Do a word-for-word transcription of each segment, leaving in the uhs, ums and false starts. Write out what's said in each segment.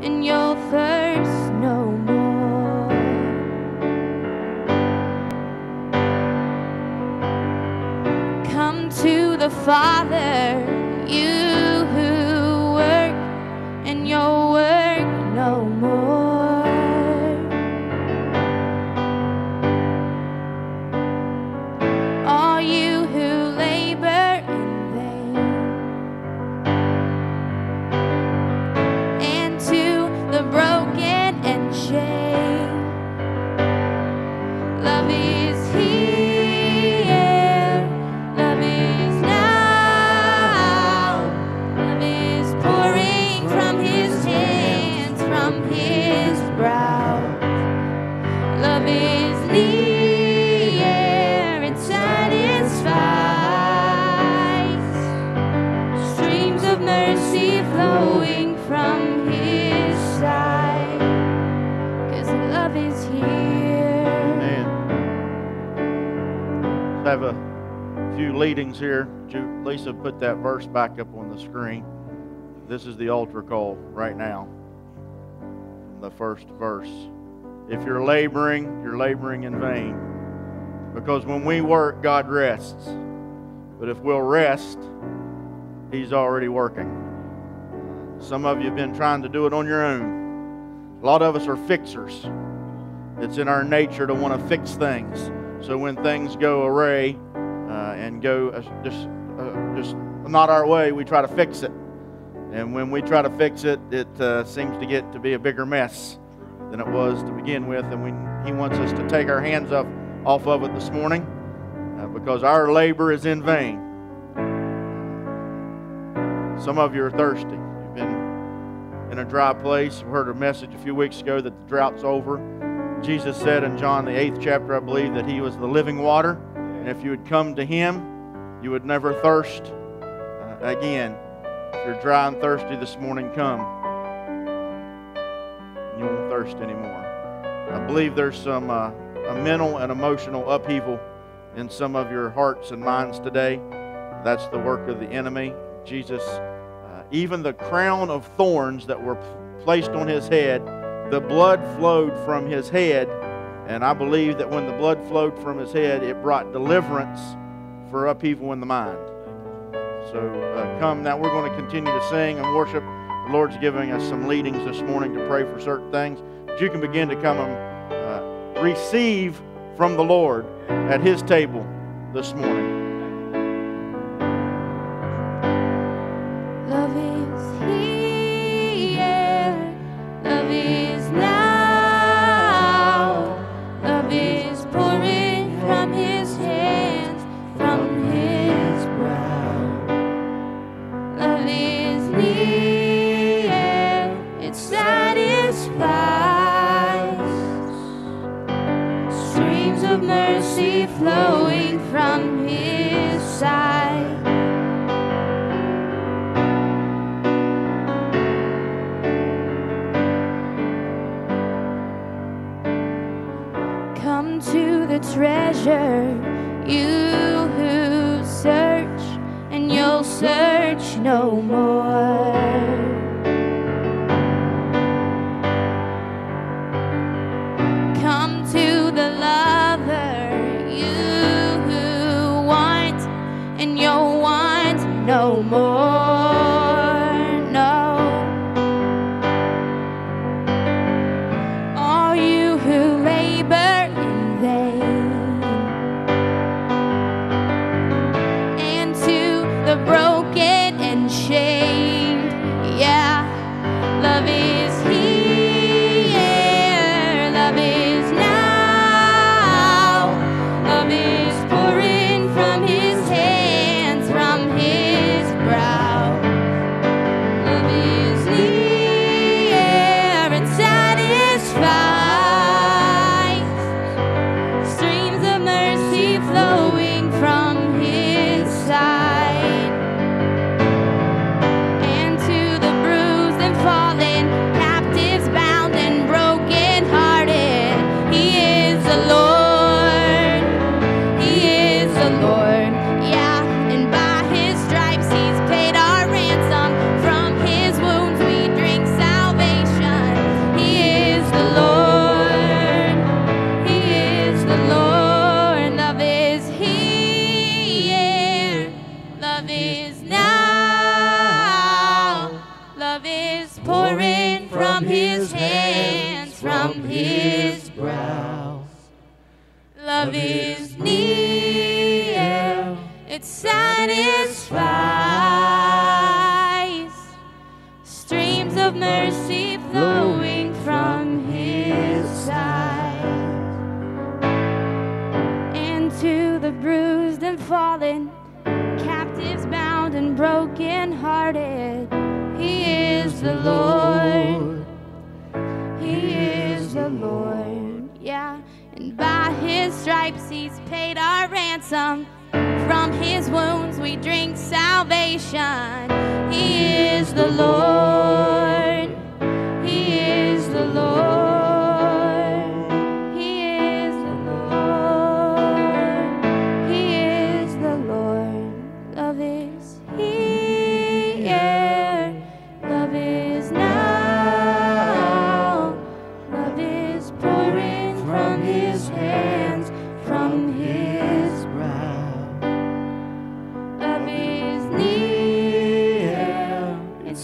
and you'll thirst no more. Come to the Father, you who work and you'll work no more. All you who labor in vain, and to the broken and chained, love is here, love is now, love is pouring from his hands, from his brow. Love is near, it satisfies, streams of mercy flowing from his side, 'cause love is here. Amen. Let's have a few leadings here. Ju- Lisa, put that verse back up on the screen. This is the altar call right now. The first verse. If you're laboring, you're laboring in vain. Because when we work, God rests. But if we'll rest, he's already working. Some of you have been trying to do it on your own. A lot of us are fixers. It's in our nature to want to fix things. So when things go awry uh, and go uh, just, uh, just not our way, we try to fix it. And when we try to fix it, it uh, seems to get to be a bigger mess than it was to begin with. And we, he wants us to take our hands off, off of it this morning uh, because our labor is in vain. Some of you are thirsty. You've been in a dry place. We heard a message a few weeks ago that the drought's over. Jesus said in John the eighth chapter, I believe, that he was the living water. And if you would come to him, you would never thirst uh, again. If you're dry and thirsty this morning, come. You won't thirst anymore. I believe there's some uh, a mental and emotional upheaval in some of your hearts and minds today. That's the work of the enemy. Jesus, uh, even the crown of thorns that were placed on his head, the blood flowed from his head, and I believe that when the blood flowed from his head, it brought deliverance for upheaval in the mind. So uh, come now, we're going to continue to sing and worship. The Lord's giving us some leadings this morning to pray for certain things. But you can begin to come and uh, receive from the Lord at his table this morning. Love is here, love is now, love is pouring from his hands, from his brow. Love is near, it satisfies, streams of mercy flowing from his side. Come to the treasure, you who search, and you'll search no more. Come to the lover, you who want, and you'll want no more. No. All you who labor in vain, and to the broken and shamed, yeah, love is here, love is now, love is pouring from his hands, from his brow. from his hands, from his brow. Love is near, it satisfies. Streams of mercy flowing from his side. And to the bruised and fallen, captives bound and broken hearted, he is the Lord. He is the Lord. Yeah. And by his stripes he's paid our ransom. From his wounds we drink salvation. He is the Lord. He is the Lord. He is the Lord. He is the Lord. Love is here. Love is now. Love is pouring from his hands, from his brow. Love is near, it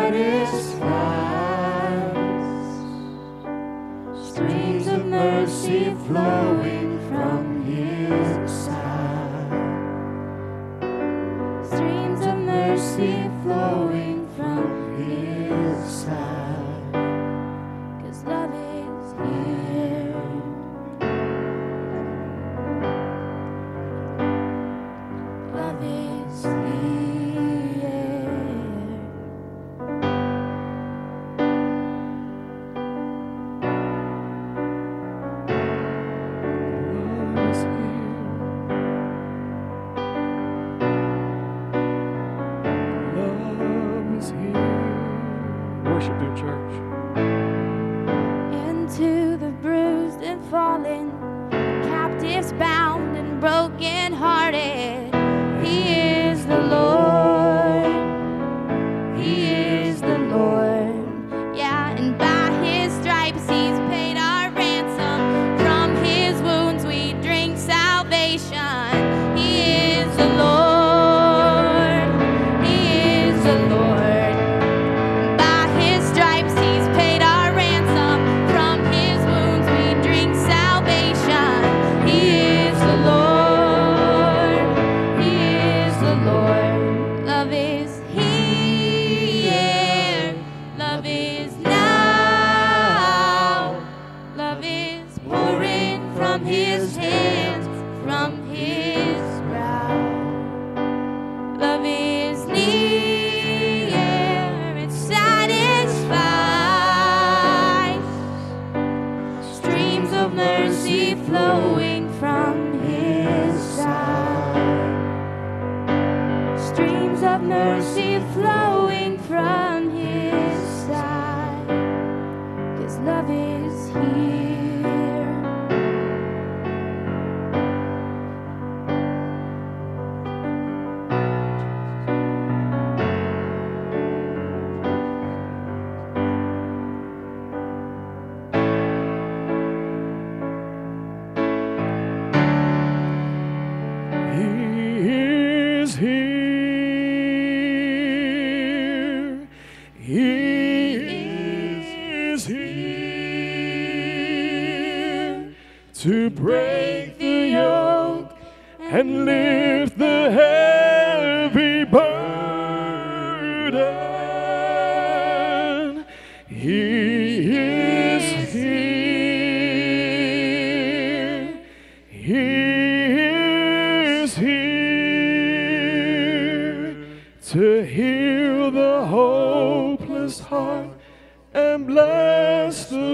satisfies. Streams of mercy flowing from his side. Streams of mercy flowing from his side. 'Cause love is here. Love is here. Love is here. Love is here. Worship Him, church. And to the bruised and fallen, captives bound and broken hearted, he is the Lord. He is the Lord. Yeah, and by his stripes he's paid our ransom. From his wounds we drink salvation. He is the Lord. He is the Lord. By his stripes he's paid our ransom. From his wounds we drink salvation. He is the Lord. He is the Lord. Love is here. Love is now. Love is pouring from his hands, from his brow. Love is near, it satisfies. Streams of mercy flowing from his side. Streams of mercy flowing from his side. 'Cause love is here. He is here. He is here to break the yoke and lift the heavy burden. He is here. He is here to heal the hopeless heart and bless the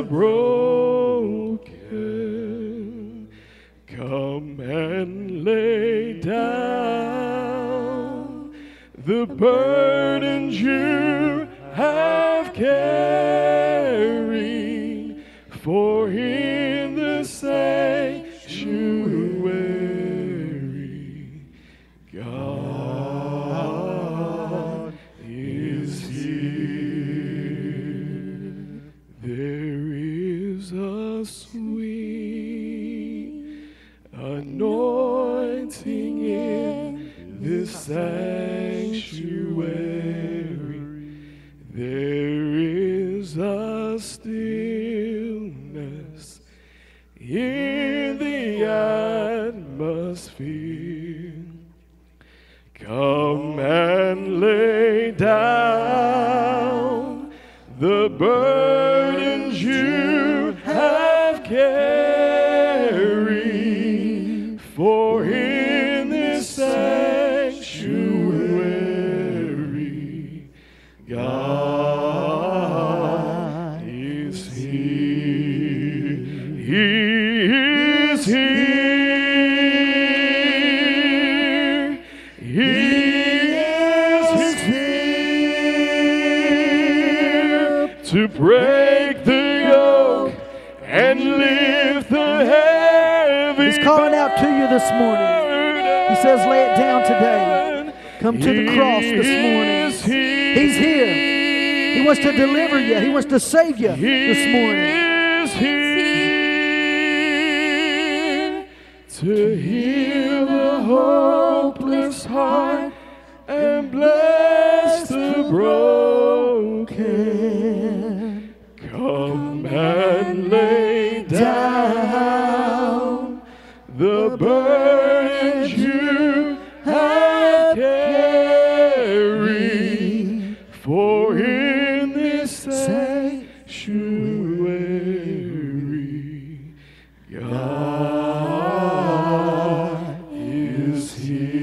broken. Come and lay down the burdens you have carried, for in the sanctuary God is here. There is a sweet anointing in this sanctuary. There is is a stillness in the atmosphere. Come and lay down the burdens you have carried, for in this sanctuary, God is here. He is here. He is here to break the yoke and lift the heavy. He's calling out to you this morning. He says, lay it down today. Come to the cross this morning. He's here. He wants to deliver you. He wants to save you this morning. He is here to heal the hopeless heart and bless the broken. Come and lay down the burdens you have carried, for in this sanctuary, God is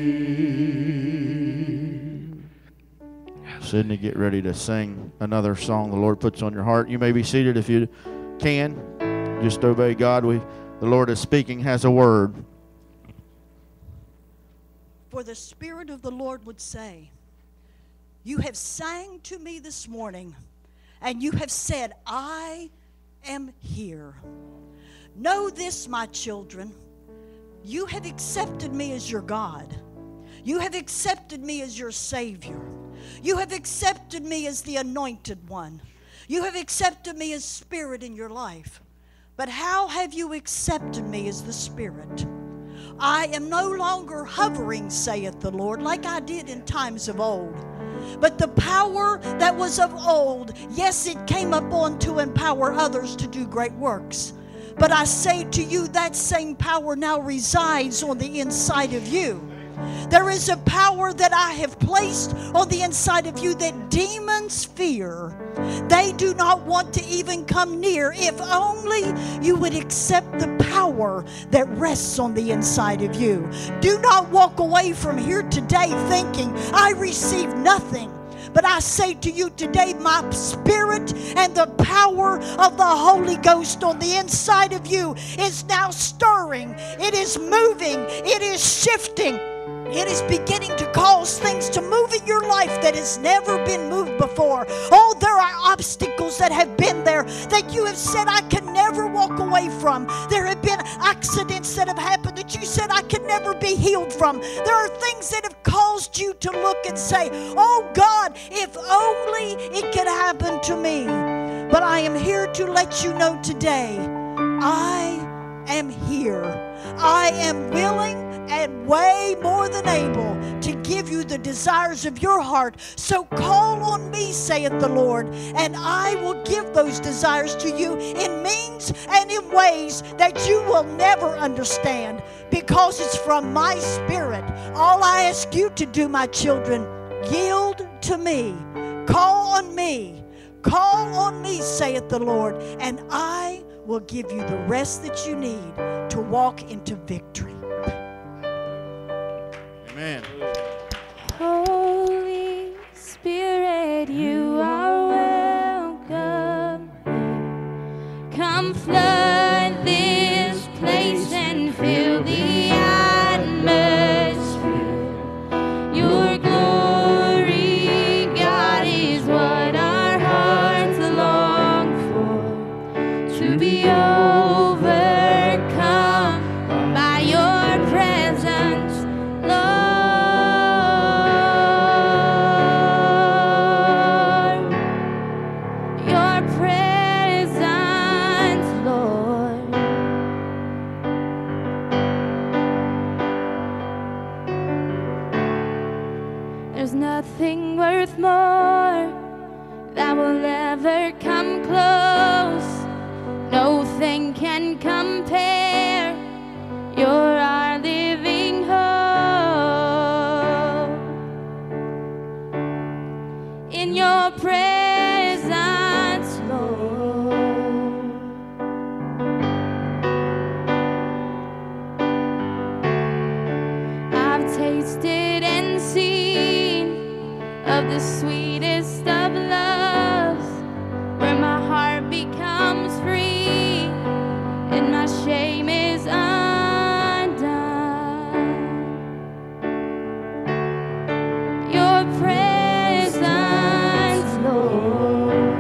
here. Sydney, get ready to sing another song the Lord puts on your heart. You may be seated if you can. Just obey God. We, the Lord is speaking, has a word. For the Spirit of the Lord would say, you have sang to me this morning, and you have said, I am here. Know this, my children, you have accepted me as your God. You have accepted me as your Savior. You have accepted me as the Anointed One. You have accepted me as Spirit in your life. But how have you accepted me as the Spirit? I am no longer hovering, saith the Lord, like I did in times of old. But the power that was of old, yes, it came upon to empower others to do great works. But I say to you, that same power now resides on the inside of you. There is a power that I have placed on the inside of you that demons fear. They do not want to even come near. If only you would accept the power that rests on the inside of you. Do not walk away from here today thinking, I received nothing. But I say to you today, my spirit and the power of the Holy Ghost on the inside of you is now stirring. It is moving. It is shifting. It is beginning to cause things to move in your life that has never been moved before. Oh, there are obstacles that have been there that you have said, I can never walk away from. There have been accidents that have happened that you said, I can never be healed from. There are things that have caused you to look and say, oh God, if only it could happen to me. But I am here to let you know today, I am here. I am willing and way more than able to give you the desires of your heart. So call on me, saith the Lord, and I will give those desires to you in means and in ways that you will never understand, because it's from my Spirit. All I ask you to do, my children, yield to me. Call on me. Call on me, saith the Lord, and I will give you the rest that you need to walk into victory. Amen. Holy Spirit, you are welcome. Come flood this place and fill the atmosphere. Your glory, God, is what our hearts long for. To be overcome by your presence, Lord. Your presence, Lord. There's nothing worth more that will ever come close. close. Nothing can compare. You're our living hope. In your presence, Lord, I've tasted and seen of the sweetest of loves, where my heart becomes free and my shame is undone. Your presence, Lord,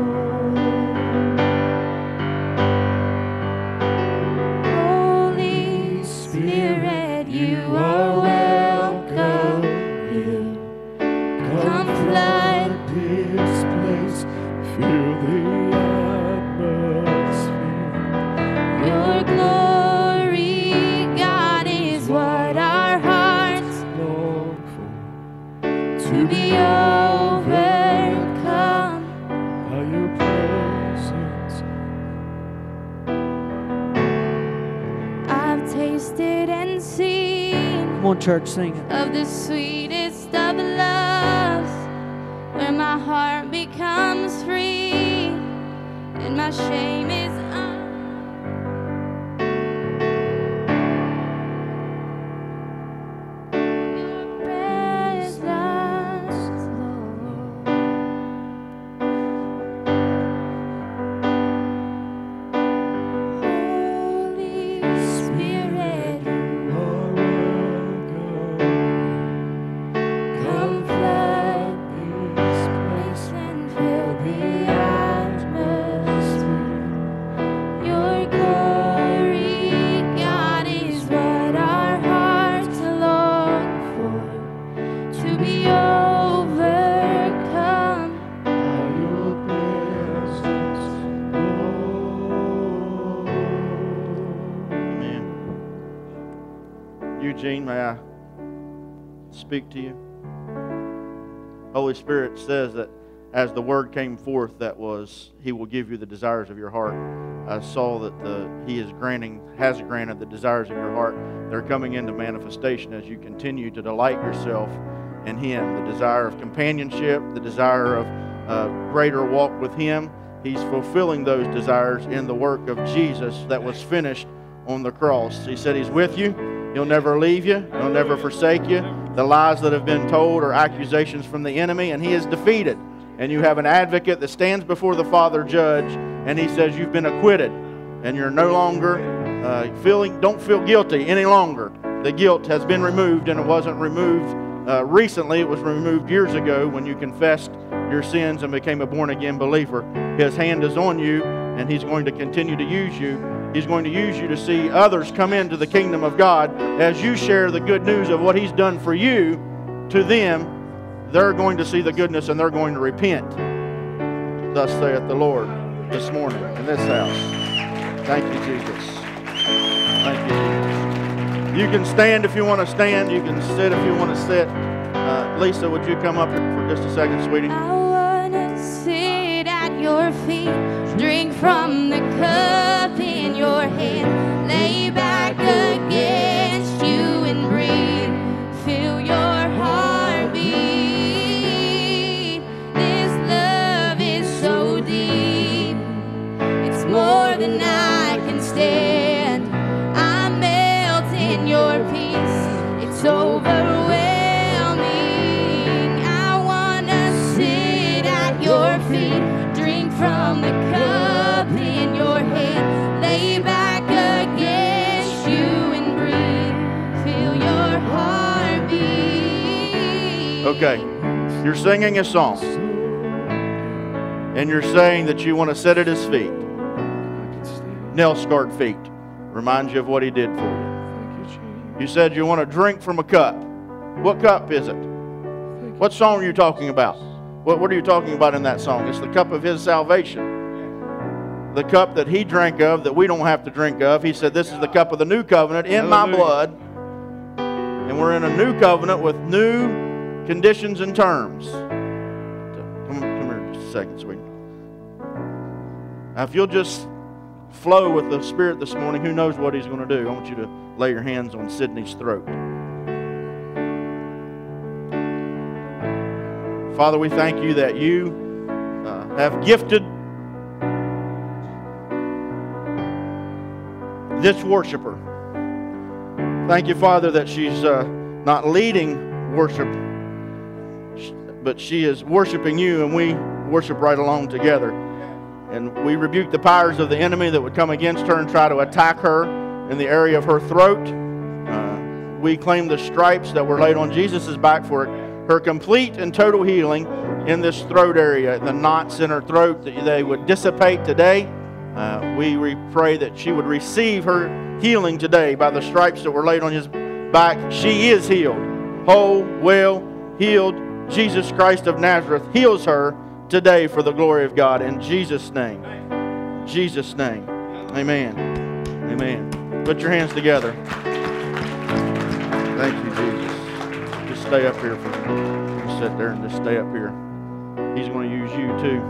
Holy Spirit, you are welcome here. Come flood this place, fill the atmosphere. your glory, God, is what our hearts Long for to be overcome. by your presence. I've tasted and seen Come on, church, sing it. of the sweetest of loves, where my heart becomes free and my shame is undone. Your presence, Lord. Holy Spirit, come flood this place and fill the atmosphere. Your glory, God, is what our hearts long for, to be overcome. Amen. Eugene, may I speak to you? Holy Spirit says that as the word came forth, that was, He will give you the desires of your heart. I saw that the, He is granting, has granted the desires of your heart. They're coming into manifestation as you continue to delight yourself in Him. The desire of companionship, the desire of uh, greater walk with Him. He's fulfilling those desires in the work of Jesus that was finished on the cross. He said He's with you. He'll never leave you. He'll never forsake you. The lies that have been told are accusations from the enemy, and He is defeated. And you have an advocate that stands before the Father Judge, and He says you've been acquitted, and you're no longer uh, feeling, don't feel guilty any longer. The guilt has been removed, and it wasn't removed uh, recently. It was removed years ago when you confessed your sins and became a born-again believer. His hand is on you, and He's going to continue to use you. He's going to use you to see others come into the kingdom of God. As you share the good news of what He's done for you to them, they're going to see the goodness and they're going to repent. Thus saith the Lord this morning in this house. Thank you, Jesus. Thank you, Jesus. You can stand if you want to stand. You can sit if you want to sit. Uh, Lisa, would you come up for just a second, sweetie? I wanna sit at your feet, drink from the cup in your hand, lay back against you and breathe, feel your heartbeat. This love is so deep, it's more than I can stand. I melt in your peace, it's overwhelming. I wanna sit at your feet, drink from the cup in your hand, lay back against you and breathe, feel your heartbeat. Okay, you're singing a song, and you're saying that you want to sit at His feet. Nail-scarred feet. Reminds you of what He did for you. You said you want to drink from a cup. What cup is it? What song are you talking about? What, what are you talking about in that song? It's the cup of His salvation. The cup that He drank of that we don't have to drink of. He said, this is the cup of the new covenant in my blood. And we're in a new covenant with new conditions and terms. Come, come here just a second, sweetie. Now, if you'll just flow with the Spirit this morning, who knows what He's going to do. I want you to lay your hands on Sydney's throat. Father, we thank you that you uh, have gifted this worshiper. Thank you, Father, that she's uh, not leading worship, but she is worshiping you, and we worship right along together. And we rebuke the powers of the enemy that would come against her and try to attack her in the area of her throat. Uh, we claim the stripes that were laid on Jesus' back for her complete and total healing in this throat area. The knots in her throat, that they would dissipate today. Uh, we re- pray that she would receive her healing today by the stripes that were laid on his back. She is healed, whole, well, healed. Jesus Christ of Nazareth heals her today for the glory of God. In Jesus' name. In Jesus' name. Amen. Amen. Put your hands together. Thank you, Jesus. Just stay up here for a minute. Just sit there and just stay up here. He's going to use you too.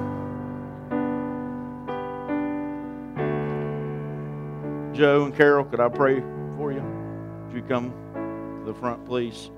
Joe and Carol, could I pray for you? Would you come to the front, please?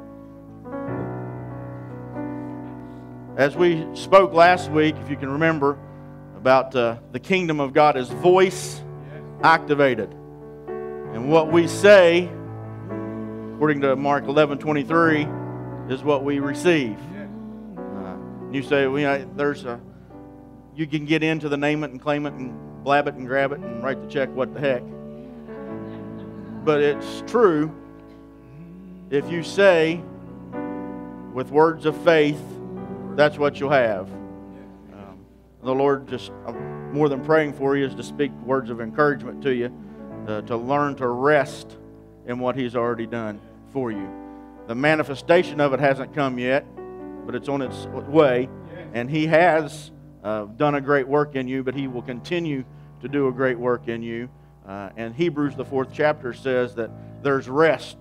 As we spoke last week, if you can remember, about uh, the kingdom of God is voice activated. And what we say, according to Mark eleven twenty-three, is what we receive. Uh, you say, well, you know, there's a, you can get into the name it and claim it and blab it and grab it and write the check, what the heck. But it's true. If you say with words of faith, that's what you'll have. Um, the Lord just, uh, more than praying for you, is to speak words of encouragement to you, uh, to learn to rest in what He's already done for you. The manifestation of it hasn't come yet, but it's on its way, and He has uh, done a great work in you, but He will continue to do a great work in you. Uh, and Hebrews, the fourth chapter, says that there's rest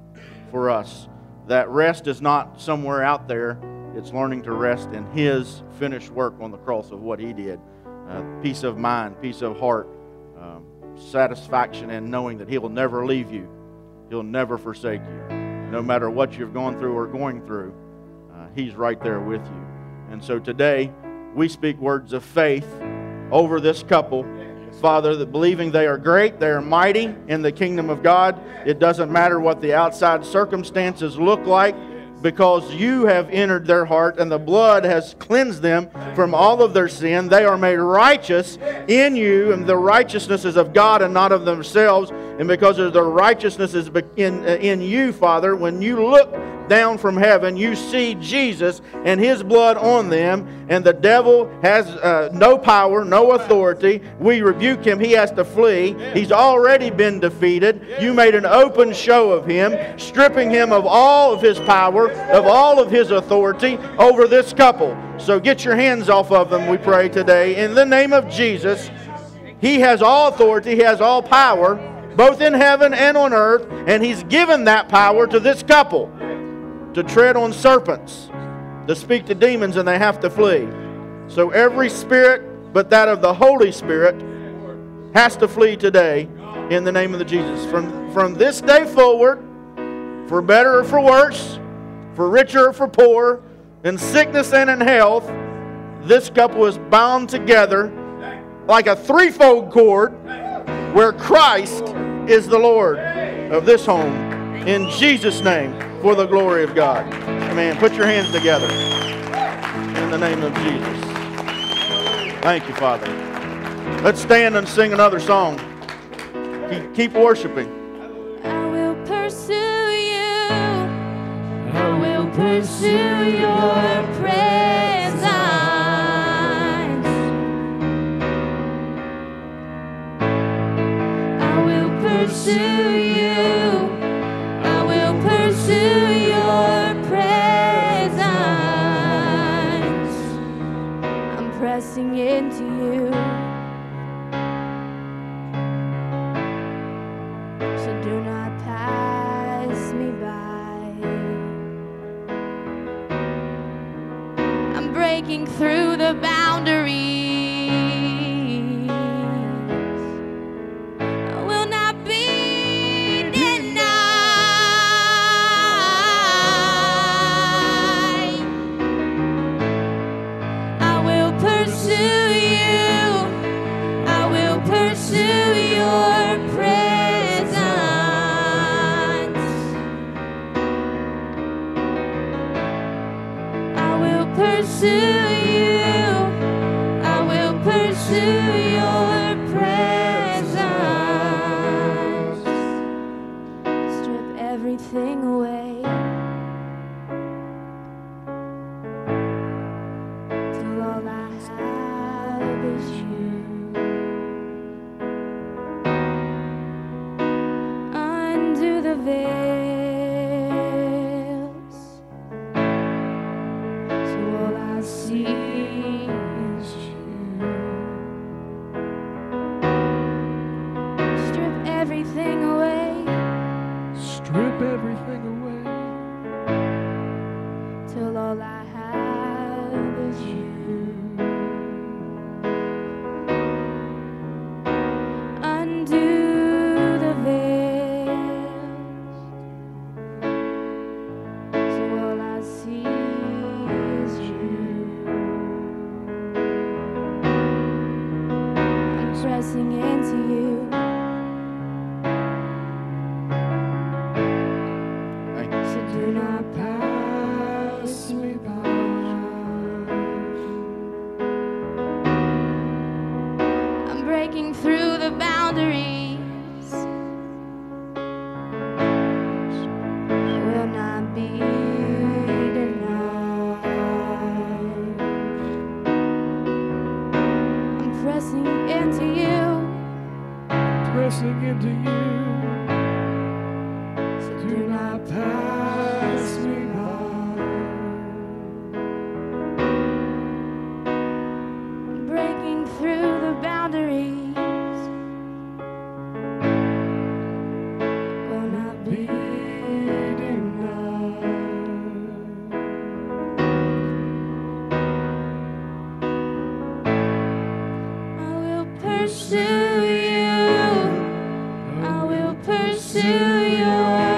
for us. That rest is not somewhere out there. It's learning to rest in His finished work on the cross of what He did. Uh, peace of mind, peace of heart, um, satisfaction in knowing that He will never leave you. He'll never forsake you. No matter what you've gone through or going through, uh, He's right there with you. And so today, we speak words of faith over this couple. Father, that believing they are great, they are mighty in the kingdom of God. It doesn't matter what the outside circumstances look like, because you have entered their heart and the blood has cleansed them from all of their sin. They are made righteous in you, and the righteousness is of God and not of themselves. And because of their righteousness is in, in you, Father, when you look down from heaven, you see Jesus and His blood on them, and the devil has uh, no power, no authority. We rebuke him. He has to flee. He's already been defeated. You made an open show of him, stripping him of all of his power, of all of his authority over this couple. So get your hands off of them, we pray today. In the name of Jesus, He has all authority. He has all power, both in heaven and on earth, and He's given that power to this couple to tread on serpents, to speak to demons, and they have to flee. So every spirit but that of the Holy Spirit has to flee today in the name of the Jesus. From, from this day forward, for better or for worse, for richer or for poor, in sickness and in health, this couple is bound together like a threefold cord, where Christ is the Lord of this home. In Jesus' name, for the glory of God. Amen. Put your hands together in the name of Jesus. Thank you, Father. Let's stand and sing another song. Keep, keep worshiping. I will pursue you. I will pursue your presence. I will pursue you. I will pursue your presence. I'm pressing into you. So do not pass me by. I'm breaking through the boundaries. undo the veils, so all I see is you. Strip everything away, Strip everything away till all I have is you. Undo the veils, so all I see is you. I'm pressing into you. Thank you. So do not pass me by. I'm breaking through the boundaries. I will not be denied. I'm pressing into you. pressing into you. So do not Pass me by. breaking through the boundaries. Will not be denied. I will pursue you. I will pursue your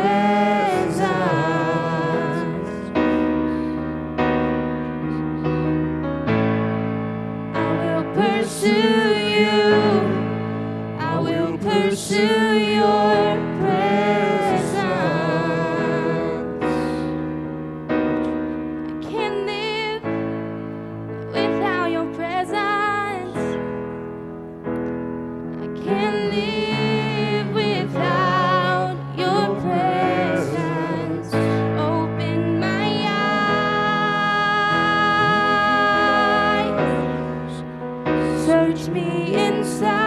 presence. I will pursue you. I will pursue your presence. I can't live without your presence. I can't live without your presence. Open my eyes. Search me inside.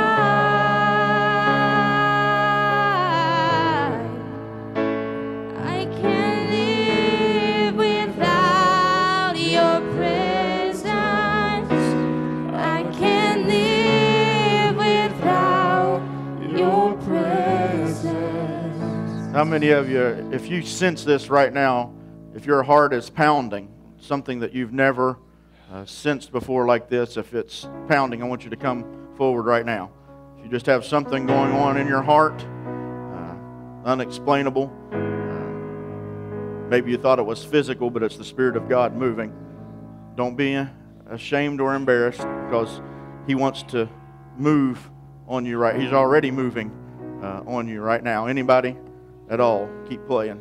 I can't live without your presence. I can't live without your presence. How many of you, if you sense this right now, if your heart is pounding, something that you've never uh, sensed before like this, if it's pounding, I want you to come forward right now. If you just have something going on in your heart, uh, unexplainable, uh, maybe you thought it was physical, but it's the Spirit of God moving. Don't be ashamed or embarrassed, because He wants to move on you right. He's already moving uh, on you right now. Anybody at all? Keep playing.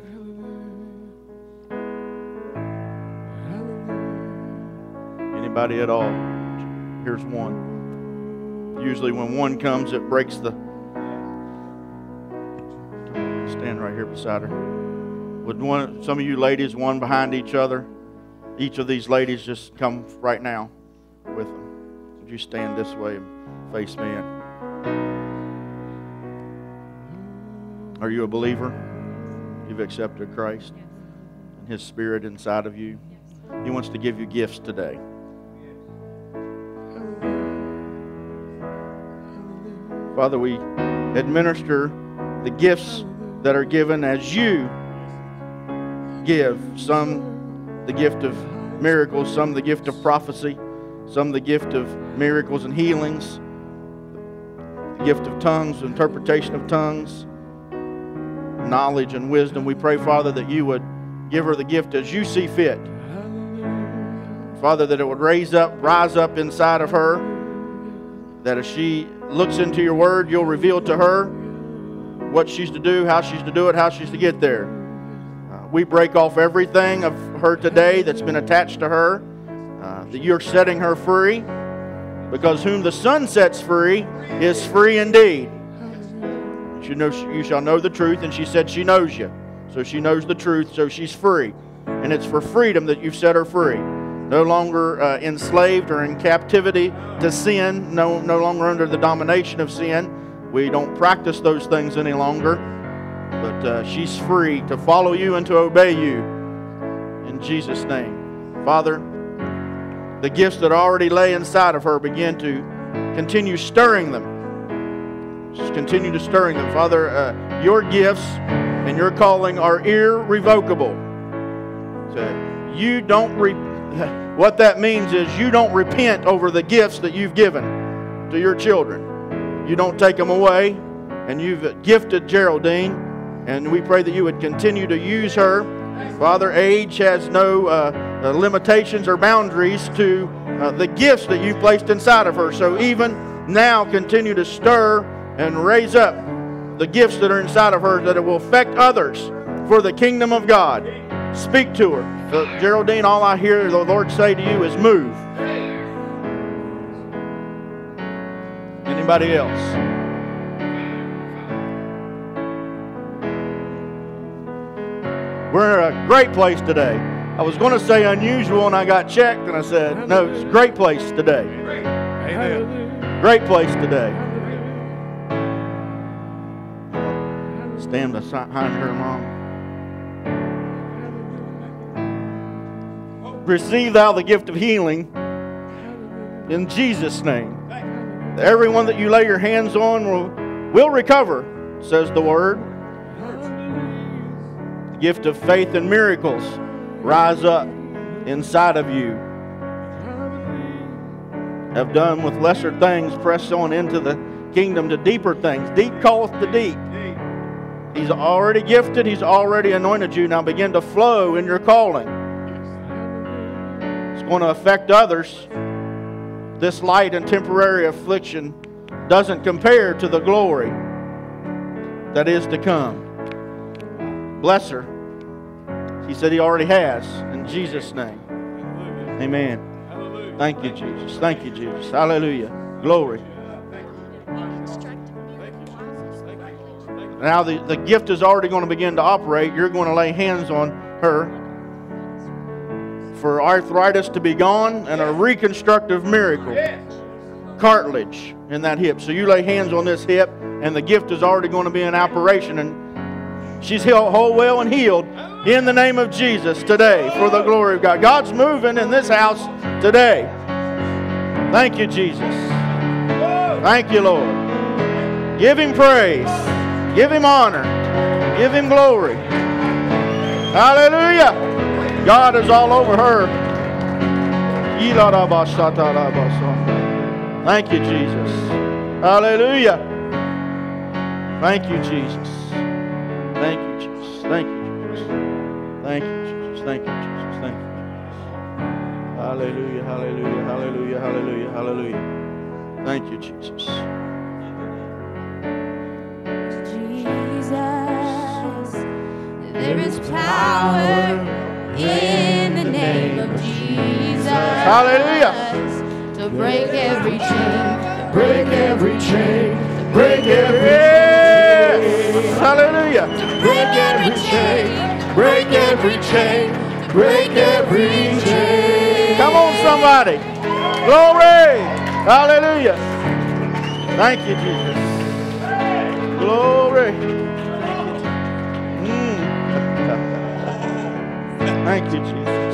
Anybody at all? Here's one. Usually when one comes, it breaks the... Stand right here beside her. Would one, some of you ladies, one behind each other, each of these ladies just come right now with them. Would you stand this way and face me in? Are you a believer? You've accepted Christ and His Spirit inside of you. He wants to give you gifts today. Father, we administer the gifts that are given as you give. Some the gift of miracles, some the gift of prophecy, some the gift of miracles and healings, the gift of tongues, interpretation of tongues, knowledge and wisdom. We pray, Father, that you would give her the gift as you see fit. Father, that it would raise up, rise up inside of her, that as she looks into your word, you'll reveal to her what she's to do, how she's to do it, how she's to get there. Uh, we break off everything of her today that's been attached to her, uh, that you're setting her free, because whom the Son sets free is free indeed. You know, you shall know the truth, and she said she knows you. So she knows the truth, so she's free. And it's for freedom that you've set her free. No longer uh, enslaved or in captivity to sin, no, no longer under the domination of sin. We don't practice those things any longer, but uh, she's free to follow you and to obey you. In Jesus' name. Father, the gifts that already lay inside of her, begin to continue stirring them. Just continue to stirring them. Father, uh, your gifts and your calling are irrevocable. So you don't re- what that means is you don't repent over the gifts that you've given to your children. You don't take them away, and you've gifted Geraldine, and we pray that you would continue to use her. Father, age has no uh, uh, limitations or boundaries to uh, the gifts that you've placed inside of her. So even now, continue to stir and raise up the gifts that are inside of her, that it will affect others for the kingdom of God. Speak to her. So, Geraldine, all I hear the Lord say to you is move. Anybody else? We're in a great place today. I was going to say unusual, and I got checked, and I said, no, it's a great place today. Amen. Great place today. Stand behind her, Mom. Receive thou the gift of healing in Jesus' name. Everyone that you lay your hands on will, will recover, says the Word. The gift of faith and miracles rise up inside of you. Have done with lesser things, press on into the kingdom to deeper things. Deep calleth to deep. He's already gifted. He's already anointed you. Now begin to flow in your calling. It's going to affect others. This light and temporary affliction doesn't compare to the glory that is to come. Bless her. He said he already has. In Jesus' name. Amen. Thank you, Jesus. Thank you, Jesus. Hallelujah. Glory. Now the, the gift is already going to begin to operate. You're going to lay hands on her for arthritis to be gone and a reconstructive miracle. Cartilage in that hip. So you lay hands on this hip, and the gift is already going to be in operation, and she's healed, whole, well, and healed in the name of Jesus today for the glory of God. God's moving in this house today. Thank you, Jesus. Thank you, Lord. Give Him praise. Give Him honor. Give Him glory. Hallelujah. God is all over her. Thank you, Jesus. Hallelujah. Thank you, Jesus. Thank you, Jesus. Thank you, Jesus. Thank you, Jesus. Thank you, Jesus. Thank you, Jesus. Hallelujah, hallelujah, hallelujah, hallelujah, hallelujah. Thank you, Jesus. Jesus, there is power in the name of Jesus. Hallelujah. To break every chain, Break every chain. Break every Yes. Hallelujah. Break every chain. Break every chain. Break every chain. Come on, somebody. Glory. Hallelujah. Thank you, Jesus. Glory. Mm. Thank you, Jesus.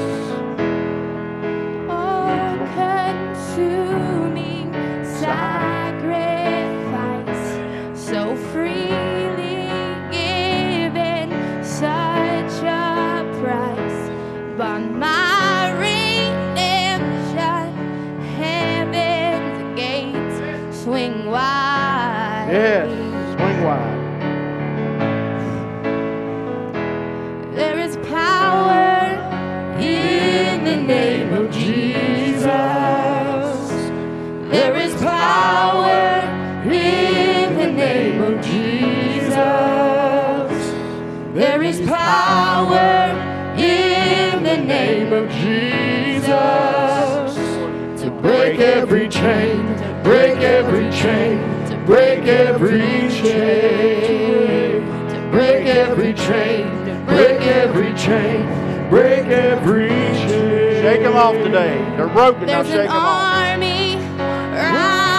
all consuming sacrifice, so freely given, such a price, but my redemption, heaven's gates swing wide. Yes. Swing wide. There is power in the name of Jesus. There is power in the name of Jesus. There is power in the name of Jesus. To break every chain. Break every chain. Break every chain. Break every chain. Break every chain. Break every chain. Shake them off today. They're broken. Now There's shake an them off. army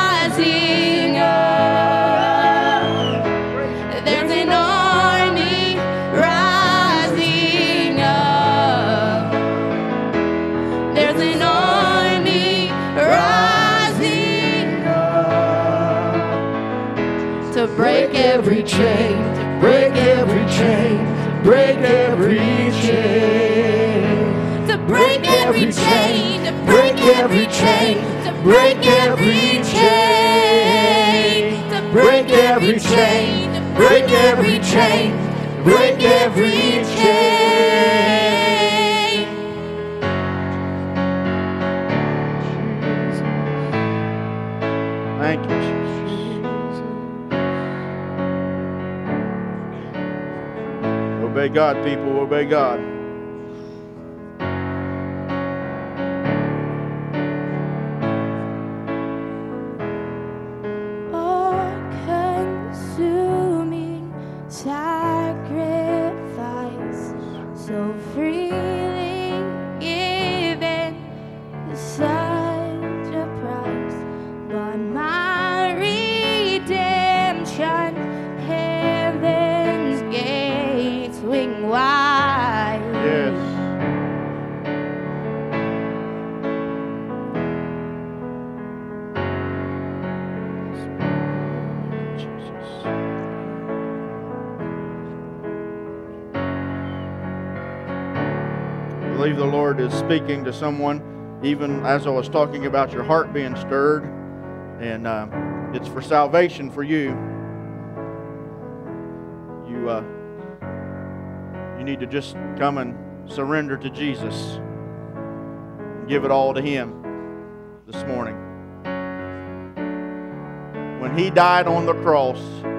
rising up. There's an army to break every chain, to break every chain, to break every chain, to break every chain, to break every chain, to break every chain, to break every chain, break every chain, break every chain. Thank you, Jesus. Obey God, people. Obey God. All-consuming sacrifice, so freely given, is such a price. But my redemption, heaven's gates swing wide. Yes. Jesus. I believe the Lord is speaking to someone, even as I was talking about your heart being stirred, and uh, it's for salvation for you. You, uh, you need to just come and surrender to Jesus and give it all to Him this morning. When He died on the cross,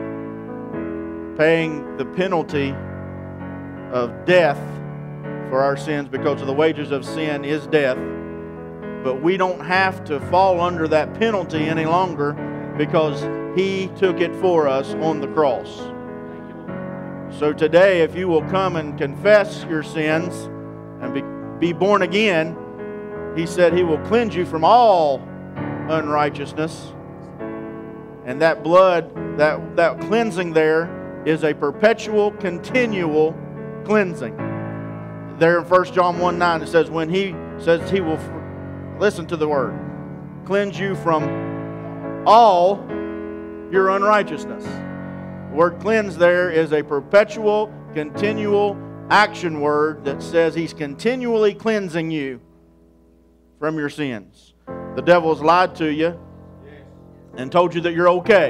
paying the penalty of death for our sins, because of the wages of sin is death, but we don't have to fall under that penalty any longer because He took it for us on the cross. So today, if you will come and confess your sins and be, be born again, He said He will cleanse you from all unrighteousness. And that blood, that, that cleansing there is a perpetual, continual cleansing. There in First John one nine, it says, when He says He will, listen to the word, cleanse you from all your unrighteousness. The word cleanse there is a perpetual, continual action word that says He's continually cleansing you from your sins. The devil's lied to you and told you that you're okay.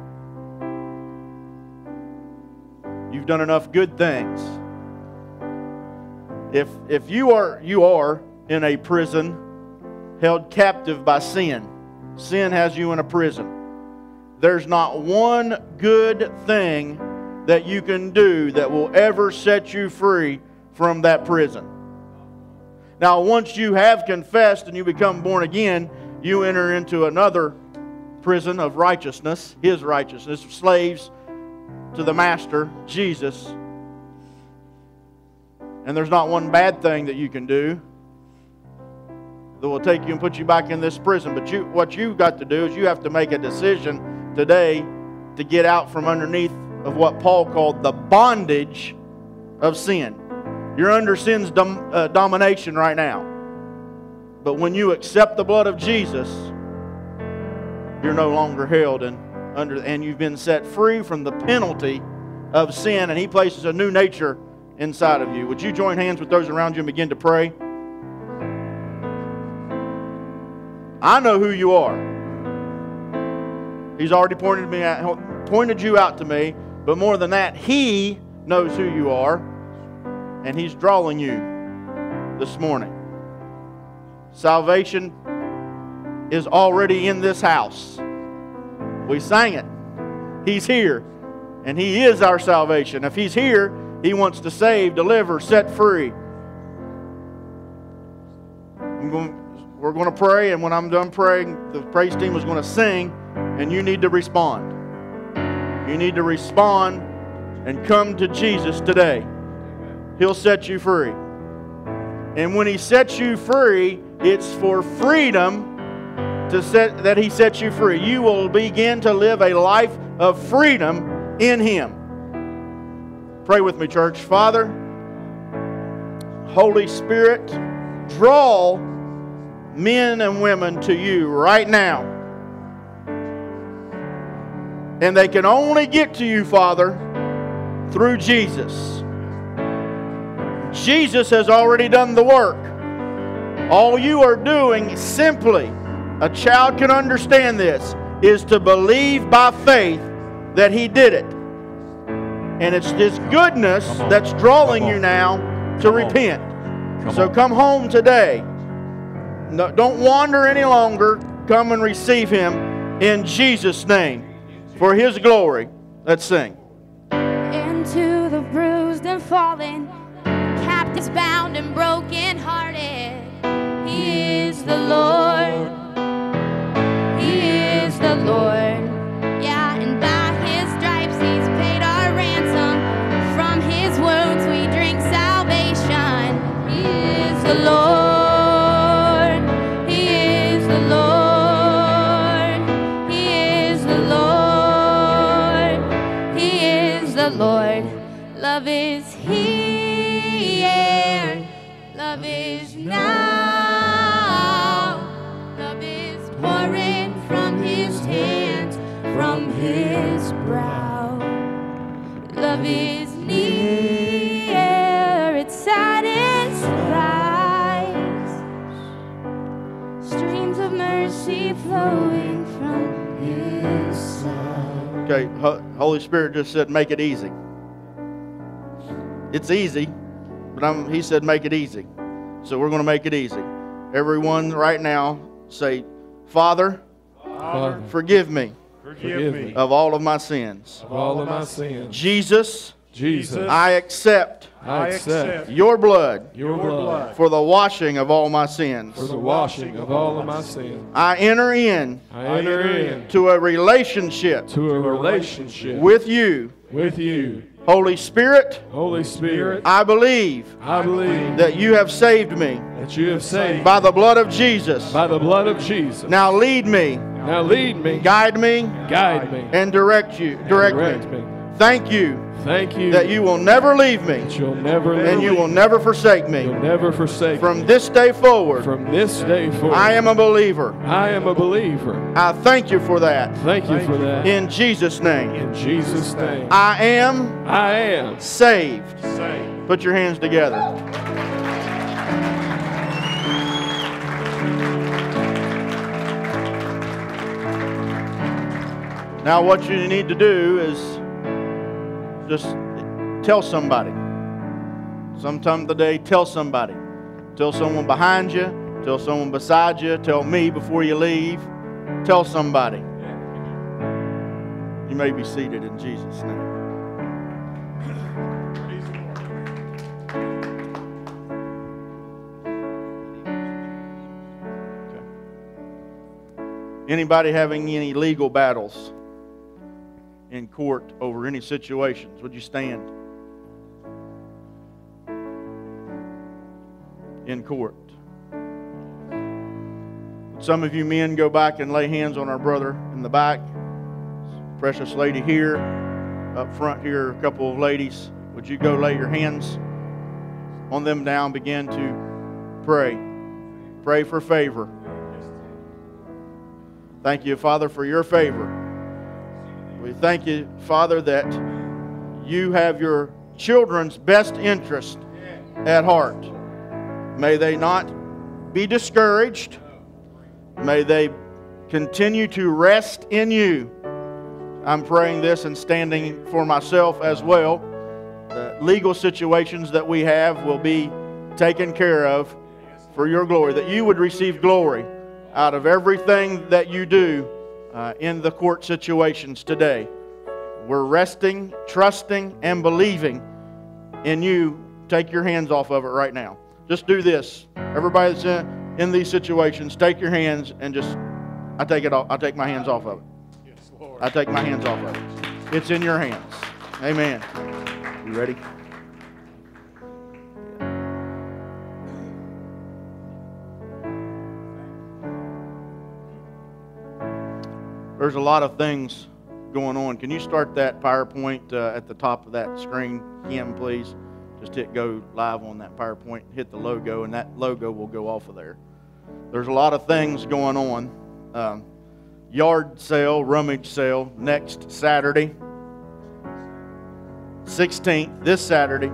You've done enough good things. If, if you are, you are in a prison held captive by sin, sin has you in a prison, there's not one good thing that you can do that will ever set you free from that prison. Now, once you have confessed and you become born again, you enter into another prison of righteousness, His righteousness, slaves to the Master, Jesus. And there's not one bad thing that you can do that will take you and put you back in this prison. But you, what you've got to do is you have to make a decision today to get out from underneath of what Paul called the bondage of sin. You're under sin's dom, uh, domination right now. But when you accept the blood of Jesus, you're no longer held and under, and you've been set free from the penalty of sin, and He places a new nature inside of you. Would you join hands with those around you and begin to pray? I know who you are. He's already pointed me out, pointed you out to me, but more than that, He knows who you are, and He's drawing you this morning. Salvation is already in this house. We sang it. He's here, and He is our salvation. If He's here, He wants to save, deliver, set free. I'm going, we're going to pray, and when I'm done praying, the praise team is going to sing, and you need to respond. You need to respond and come to Jesus today. He'll set you free. And when He sets you free, it's for freedom to set, that He sets you free. You will begin to live a life of freedom in Him. Pray with me, church. Father, Holy Spirit, draw men and women to You right now. And they can only get to you, Father, through Jesus. Jesus has already done the work. All you are doing simply, a child can understand this, is to believe by faith that He did it. And it's this goodness that's drawing you now to repent. So come home today. No, don't wander any longer. Come and receive Him in Jesus' name for His glory. Let's sing. Into the bruised and fallen, captives bound and broken hearted. He is the Lord. He is the Lord. Yeah, and by His stripes He's paid our ransom. From His wounds we drink salvation. He is the Lord. He is the Lord. He is the Lord. He is the Lord. Love is here. Love is now. Love is pouring from His hands, from His brow. Love is near. It satisfies. Streams of mercy flowing from His side. Okay, Ho- Holy Spirit just said, make it easy. It's easy, but I'm, He said, make it easy. So we're going to make it easy. Everyone right now say, Father, Father, forgive me forgive me of all of my sins. of all of my sins. Jesus, Jesus, I accept I accept your blood your blood for the washing of all my sins. for the washing of all of my sins. I enter in I enter in to a relationship to a relationship with you. with you. Holy Spirit, Holy Spirit, I believe I believe that you have saved me that you have saved by the blood of Jesus. by the blood of Jesus. Now lead me, Now lead me, guide me, guide me, and direct you. Direct direct me. me. Thank you Thank you that you will never leave me that you'll never leave and you me. will never forsake me. You'll never forsake From me. this day forward, From this day forward, I am a believer. I am a believer. I thank you for that. Thank you for that. In Jesus' name, In Jesus' name, I am I am saved. saved. Put your hands together. Now what you need to do is just tell somebody. Sometime today, tell somebody. Tell someone behind you. Tell someone beside you. Tell me before you leave. Tell somebody. You may be seated in Jesus' name. Anybody having any legal battles in court over any situations? Would you stand? In court. Would some of you men go back and lay hands on our brother in the back? Precious lady here. Up front here, a couple of ladies. Would you go lay your hands on them down? Begin to pray. Pray for favor. Thank you, Father, for your favor. We thank you, Father, that you have your children's best interest at heart. May they not be discouraged. May they continue to rest in you. I'm praying this and standing for myself as well. The legal situations that we have will be taken care of for your glory, that you would receive glory out of everything that you do uh, in the court situations today. We're resting, trusting, and believing in you. Take your hands off of it right now. Just do this. Everybody that's in, in these situations, take your hands and just, I take it off. I take my hands off of it. Yes, Lord. I take my hands off of it. It's in your hands. Amen. You ready? There's a lot of things going on. Can you start that PowerPoint uh, at the top of that screen, Kim, please? Just hit go live on that PowerPoint, hit the logo, and that logo will go off of there. There's a lot of things going on. Um, yard sale, rummage sale next Saturday, sixteenth, this Saturday.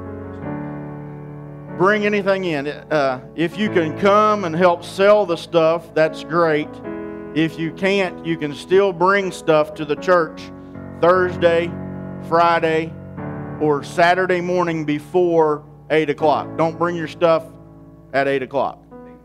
Bring anything in. Uh, if you can come and help sell the stuff, that's great. If you can't, you can still bring stuff to the church Thursday, Friday, or Saturday morning before eight o'clock. Don't bring your stuff at eight o'clock.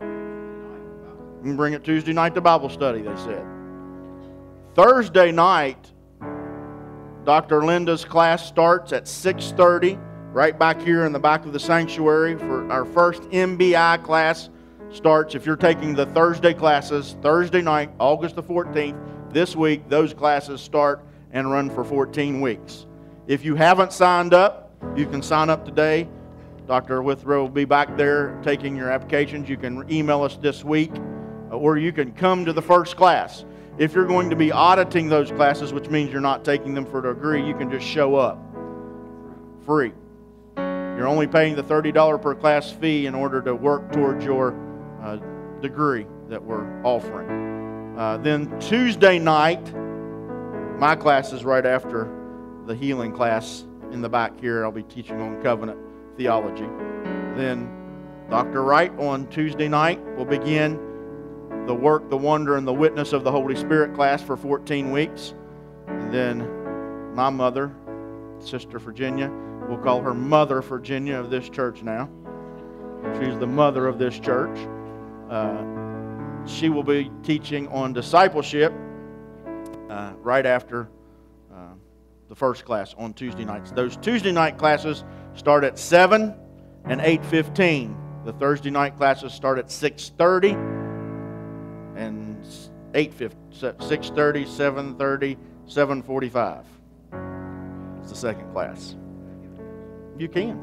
You can bring it Tuesday night to Bible study, they said. Thursday night, Doctor Linda's class starts at six thirty, right back here in the back of the sanctuary. For our first M B I class starts, if you're taking the Thursday classes, Thursday night, August the fourteenth, this week, those classes start and run for fourteen weeks. If you haven't signed up, you can sign up today. Doctor Withrow will be back there taking your applications. You can email us this week, or you can come to the first class. If you're going to be auditing those classes, which means you're not taking them for a degree, you can just show up. Free. You're only paying the thirty dollars per class fee in order to work towards your uh, degree that we're offering. Uh, then Tuesday night, my class is right after the healing class in the back here. I'll be teaching on covenant theology. Then Doctor Wright on Tuesday night will begin the work, the wonder, and the witness of the Holy Spirit class for fourteen weeks. And then my mother, Sister Virginia, we'll call her Mother Virginia of this church now. She's the mother of this church. Uh, she will be teaching on discipleship uh, right after uh, the first class on Tuesday nights. Those Tuesday night classes start at seven and eight fifteen. The Thursday night classes start at six thirty and eight fifty, six thirty, seven thirty, seven forty-five. It's the second class. You can.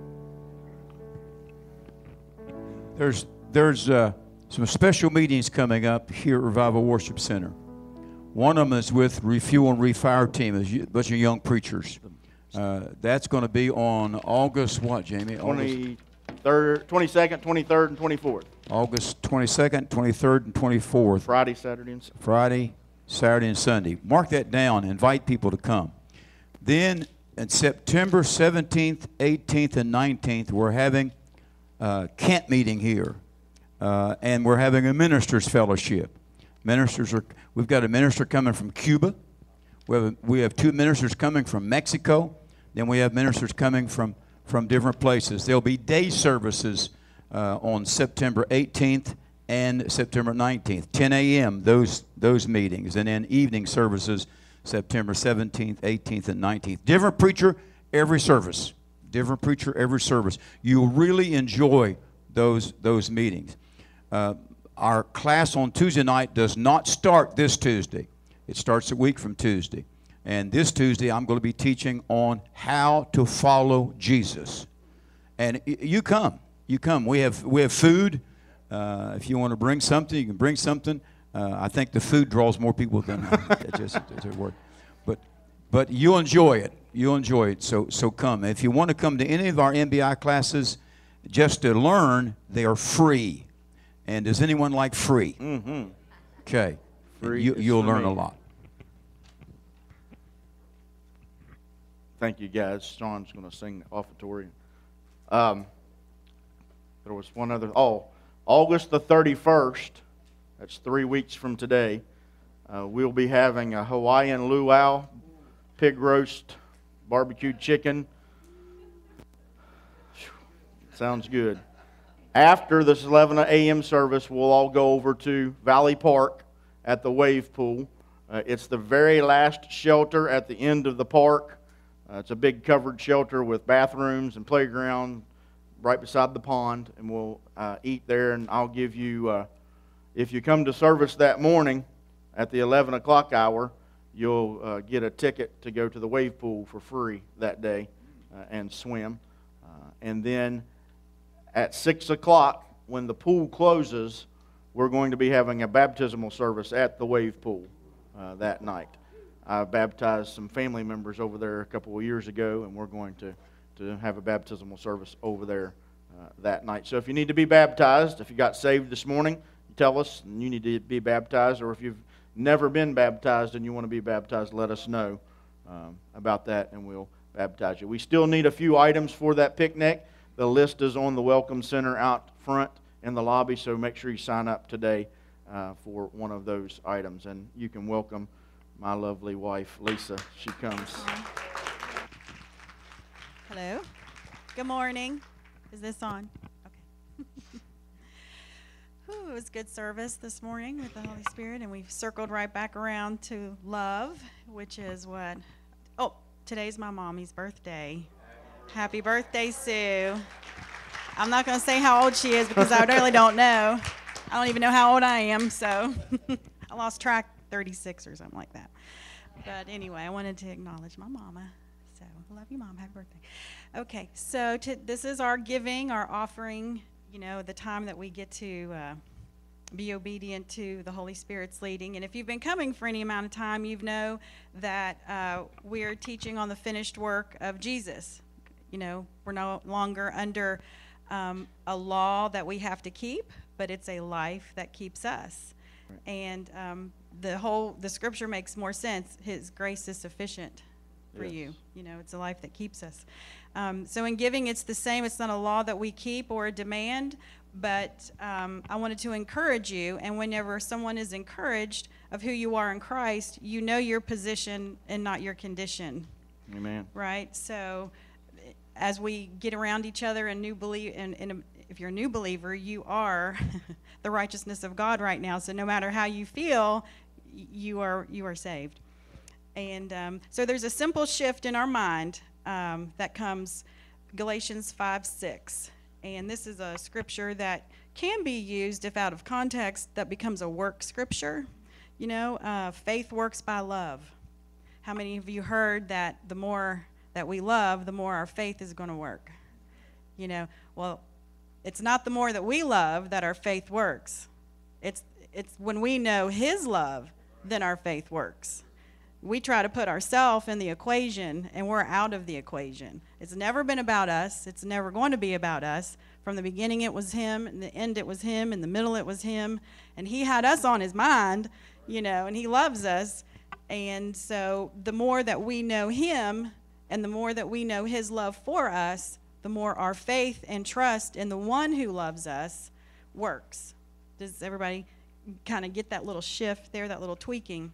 There's there's uh, some special meetings coming up here at Revival Worship Center. One of them is with Refuel and Refire team, a bunch of young preachers. Uh, that's going to be on August what, Jamie? twenty-third, twenty-second, twenty-third, and twenty-fourth. August twenty-second, twenty-third, and twenty-fourth. Friday, Saturday, and Sunday. Friday, Saturday, and Sunday. Mark that down. Invite people to come. Then on September seventeenth, eighteenth, and nineteenth, we're having a camp meeting here. Uh, and we're having a ministers' fellowship. Ministers are, we've got a minister coming from Cuba. We have, a, we have two ministers coming from Mexico. Then we have ministers coming from, from different places. There'll be day services uh, on September eighteenth and September nineteenth, ten a m those those meetings, and then evening services September seventeenth, eighteenth, and nineteenth. Different preacher every service. Different preacher every service. You'll really enjoy those those meetings. Uh, our class on Tuesday night does not start this Tuesday. It starts a week from Tuesday. And this Tuesday, I'm going to be teaching on how to follow Jesus. And you come. You come. We have we have food. Uh, if you want to bring something, you can bring something. Uh, I think the food draws more people than it just it doesn't work. But but you'll enjoy it. You'll enjoy it. So so come. If you want to come to any of our M B I classes, just to learn, they are free. And does anyone like free? Mm-hmm. Okay. Free You, is you'll for learn me. a lot. Thank you, guys. Sean's going to sing the offertory. Um, there was one other. Oh, August the thirty-first. That's three weeks from today. Uh, we'll be having a Hawaiian luau, pig roast, barbecued chicken. Sounds good. After this eleven a m service, we'll all go over to Valley Park at the wave pool. Uh, it's the very last shelter at the end of the park. Uh, it's a big covered shelter with bathrooms and playground right beside the pond, and we'll uh, eat there. And I'll give you, uh, if you come to service that morning at the eleven o'clock hour, you'll uh, get a ticket to go to the wave pool for free that day uh, and swim. Uh, and then at six o'clock, when the pool closes, we're going to be having a baptismal service at the wave pool uh, that night. I baptized some family members over there a couple of years ago, and we're going to, to have a baptismal service over there uh, that night. So if you need to be baptized, if you got saved this morning, you tell us and you need to be baptized, or if you've never been baptized and you want to be baptized, let us know um, about that, and we'll baptize you. We still need a few items for that picnic. The list is on the Welcome Center out front in the lobby, so make sure you sign up today uh, for one of those items. And you can welcome my lovely wife, Lisa. She comes. Hello. Good morning. Is this on? Okay. Whew, it was good service this morning with the Holy Spirit, and we've circled right back around to love, which is what? Oh, today's my mommy's birthday. Happy birthday, Sue. I'm not going to say how old she is because I really don't know. I don't even know how old I am, so I lost track, thirty-six or something like that. But anyway, I wanted to acknowledge my mama. So I love you, Mom. Happy birthday. Okay, so to, this is our giving, our offering, you know, the time that we get to uh, be obedient to the Holy Spirit's leading. And if you've been coming for any amount of time, you know that uh, we're teaching on the finished work of Jesus. You know, we're no longer under um, a law that we have to keep, but it's a life that keeps us. Right. And um, the whole, the scripture makes more sense. His grace is sufficient for yes. you. You know, it's a life that keeps us. Um, so in giving, it's the same. It's not a law that we keep or a demand, but um, I wanted to encourage you. And whenever someone is encouraged of who you are in Christ, you know your position and not your condition. Amen. Right? So as we get around each other and new believe, and, and if you're a new believer, you are the righteousness of God right now. So no matter how you feel, you are you are saved. And um, so there's a simple shift in our mind um, that comes, Galatians five six. And this is a scripture that can be used, if out of context, that becomes a work scripture. You know, uh, faith works by love. How many of you heard that the more that we love, the more our faith is going to work? You know, well, it's not the more that we love that our faith works. It's it's when we know His love, then our faith works. We try to put ourselves in the equation, and we're out of the equation. It's never been about us. It's never going to be about us. From the beginning, it was Him. In the end, it was Him. In the middle, it was Him. And He had us on His mind, you know, and He loves us. And so the more that we know Him and the more that we know His love for us, the more our faith and trust in the one who loves us works. Does everybody kind of get that little shift there, that little tweaking?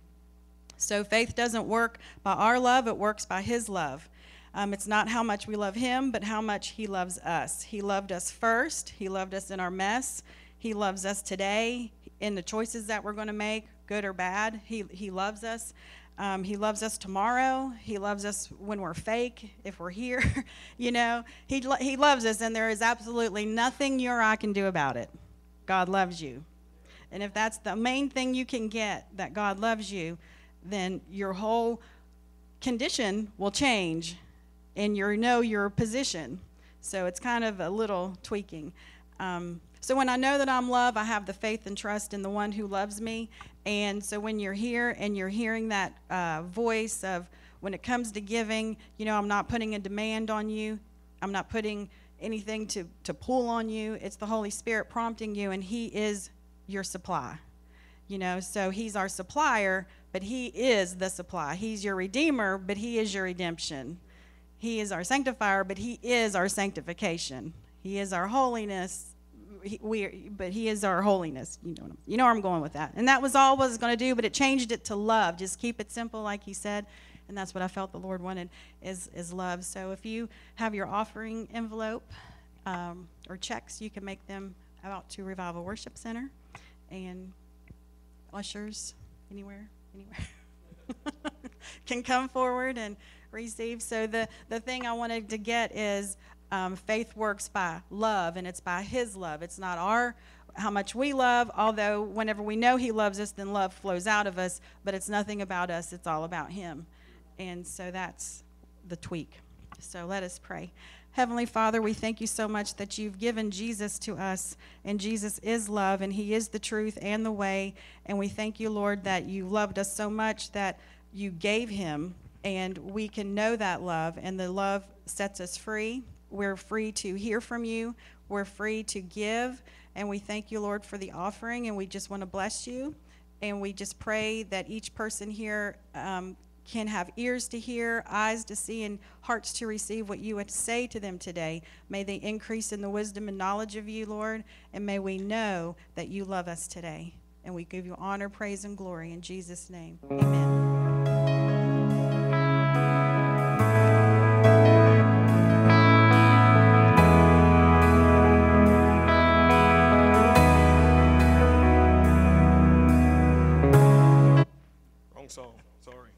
So faith doesn't work by our love, it works by His love. Um, it's not how much we love Him, but how much He loves us. He loved us first. He loved us in our mess. He loves us today in the choices that we're going to make, good or bad. He, he loves us. Um, he loves us tomorrow. He loves us when we're fake, if we're here. You know, he, lo- he loves us, and there is absolutely nothing you or I can do about it. God loves you. And if that's the main thing you can get, that God loves you, then your whole condition will change, and you know your position. So it's kind of a little tweaking. Um, so when I know that I'm loved, I have the faith and trust in the one who loves me. And so when you're here and you're hearing that uh, voice of, when it comes to giving, you know, I'm not putting a demand on you. I'm not putting anything to, to pull on you. It's the Holy Spirit prompting you, and He is your supply. You know, so He's our supplier, but He is the supply. He's your redeemer, but He is your redemption. He is our sanctifier, but He is our sanctification. He is our holiness, he, we, but He is our holiness. You know, what I'm, you know where I'm going with that. And that was all I was going to do, but it changed it to love. Just keep it simple, like He said. And that's what I felt the Lord wanted, is, is love. So if you have your offering envelope um, or checks, you can make them out to Revival Worship Center. And ushers, anywhere, anywhere, can come forward and receive. So the, the thing I wanted to get is um, faith works by love, and it's by His love. It's not our, how much we love, although whenever we know He loves us, then love flows out of us, but it's nothing about us. It's all about Him. And so that's the tweak. So let us pray. Heavenly Father, we thank You so much that You've given Jesus to us, and Jesus is love, and He is the truth and the way. And we thank You, Lord, that You loved us so much that You gave Him, and we can know that love, and the love sets us free. We're free to hear from You. We're free to give, and we thank You, Lord, for the offering, and we just want to bless You And we just pray that each person here um, can have ears to hear, eyes to see, and hearts to receive what you would say to them today. May they increase in the wisdom and knowledge of you, Lord, and may we know that you love us today. And we give you honor, praise, and glory in Jesus' name. Amen. Wrong song. Sorry.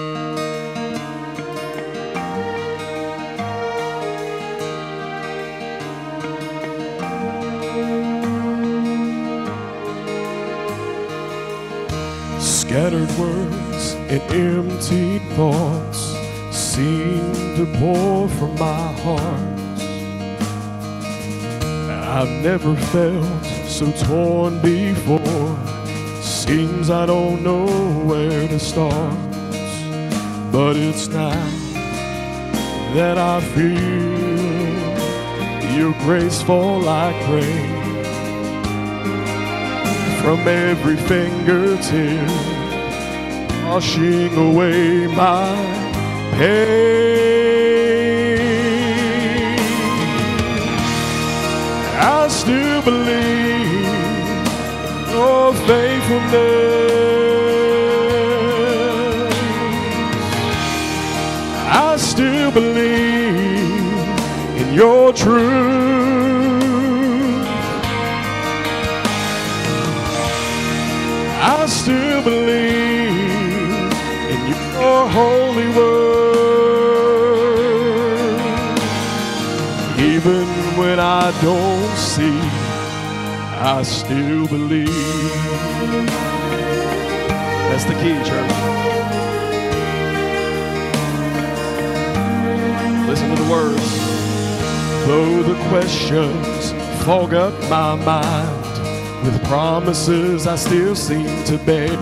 Scattered words and emptied thoughts seem to pour from my heart. I've never felt so torn before. Seems I don't know where to start. But it's now that I feel your grace fall like rain from every fingertip, washing away my pain. I still believe your faithfulness. I still believe in your truth. I still believe in your holy word. Even when I don't see, I still believe. That's the key, church. Listen to the words. Though the questions fog up my mind, with promises I still seem to bear.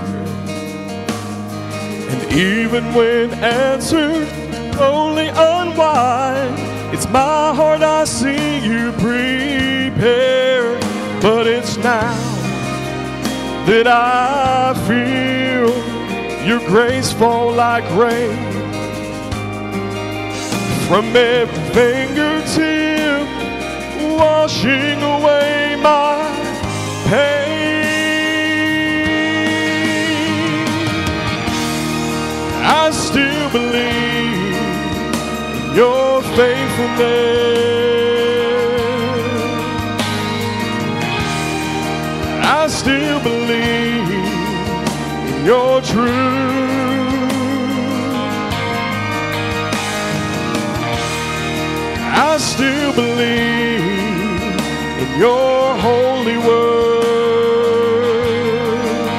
And even when answered only unwind, it's my heart I see you prepare. But it's now that I feel your grace fall like rain from every fingertip, washing away my pain. I still believe in your faithfulness. I still believe in your truth. I still believe in your holy word.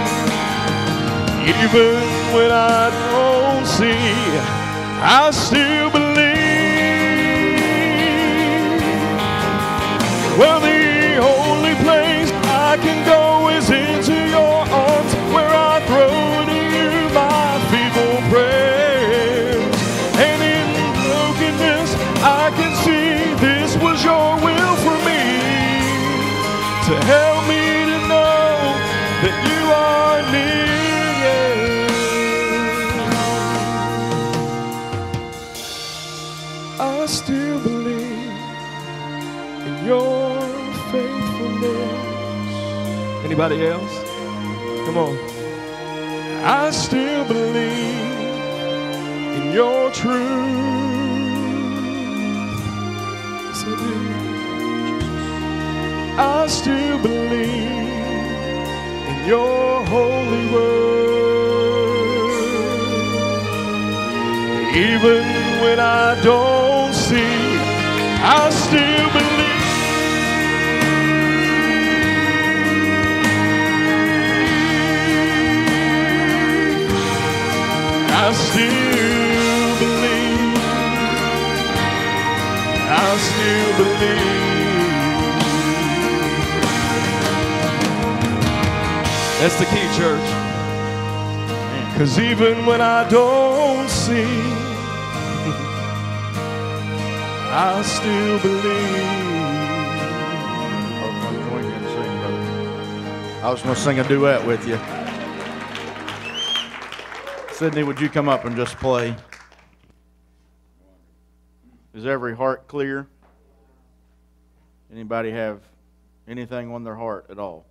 Even when I don't see, I still believe. Well, the only place I can go is into your arms, where I throw to you my feeble prayers. And in brokenness I can see this was your will for me, to help me to know that you are near. I still believe in your faithfulness. Anybody else? Come on. I still believe in your truth. Yes, I do. I still believe in your holy word. Even when I don't see, I still believe. I still believe. I still believe. That's the key, church. Because even when I don't see, I still believe. Oh, join me and sing, brother. I was going to sing a duet with you. Sydney, would you come up and just play? Is every heart clear? Anybody have anything on their heart at all?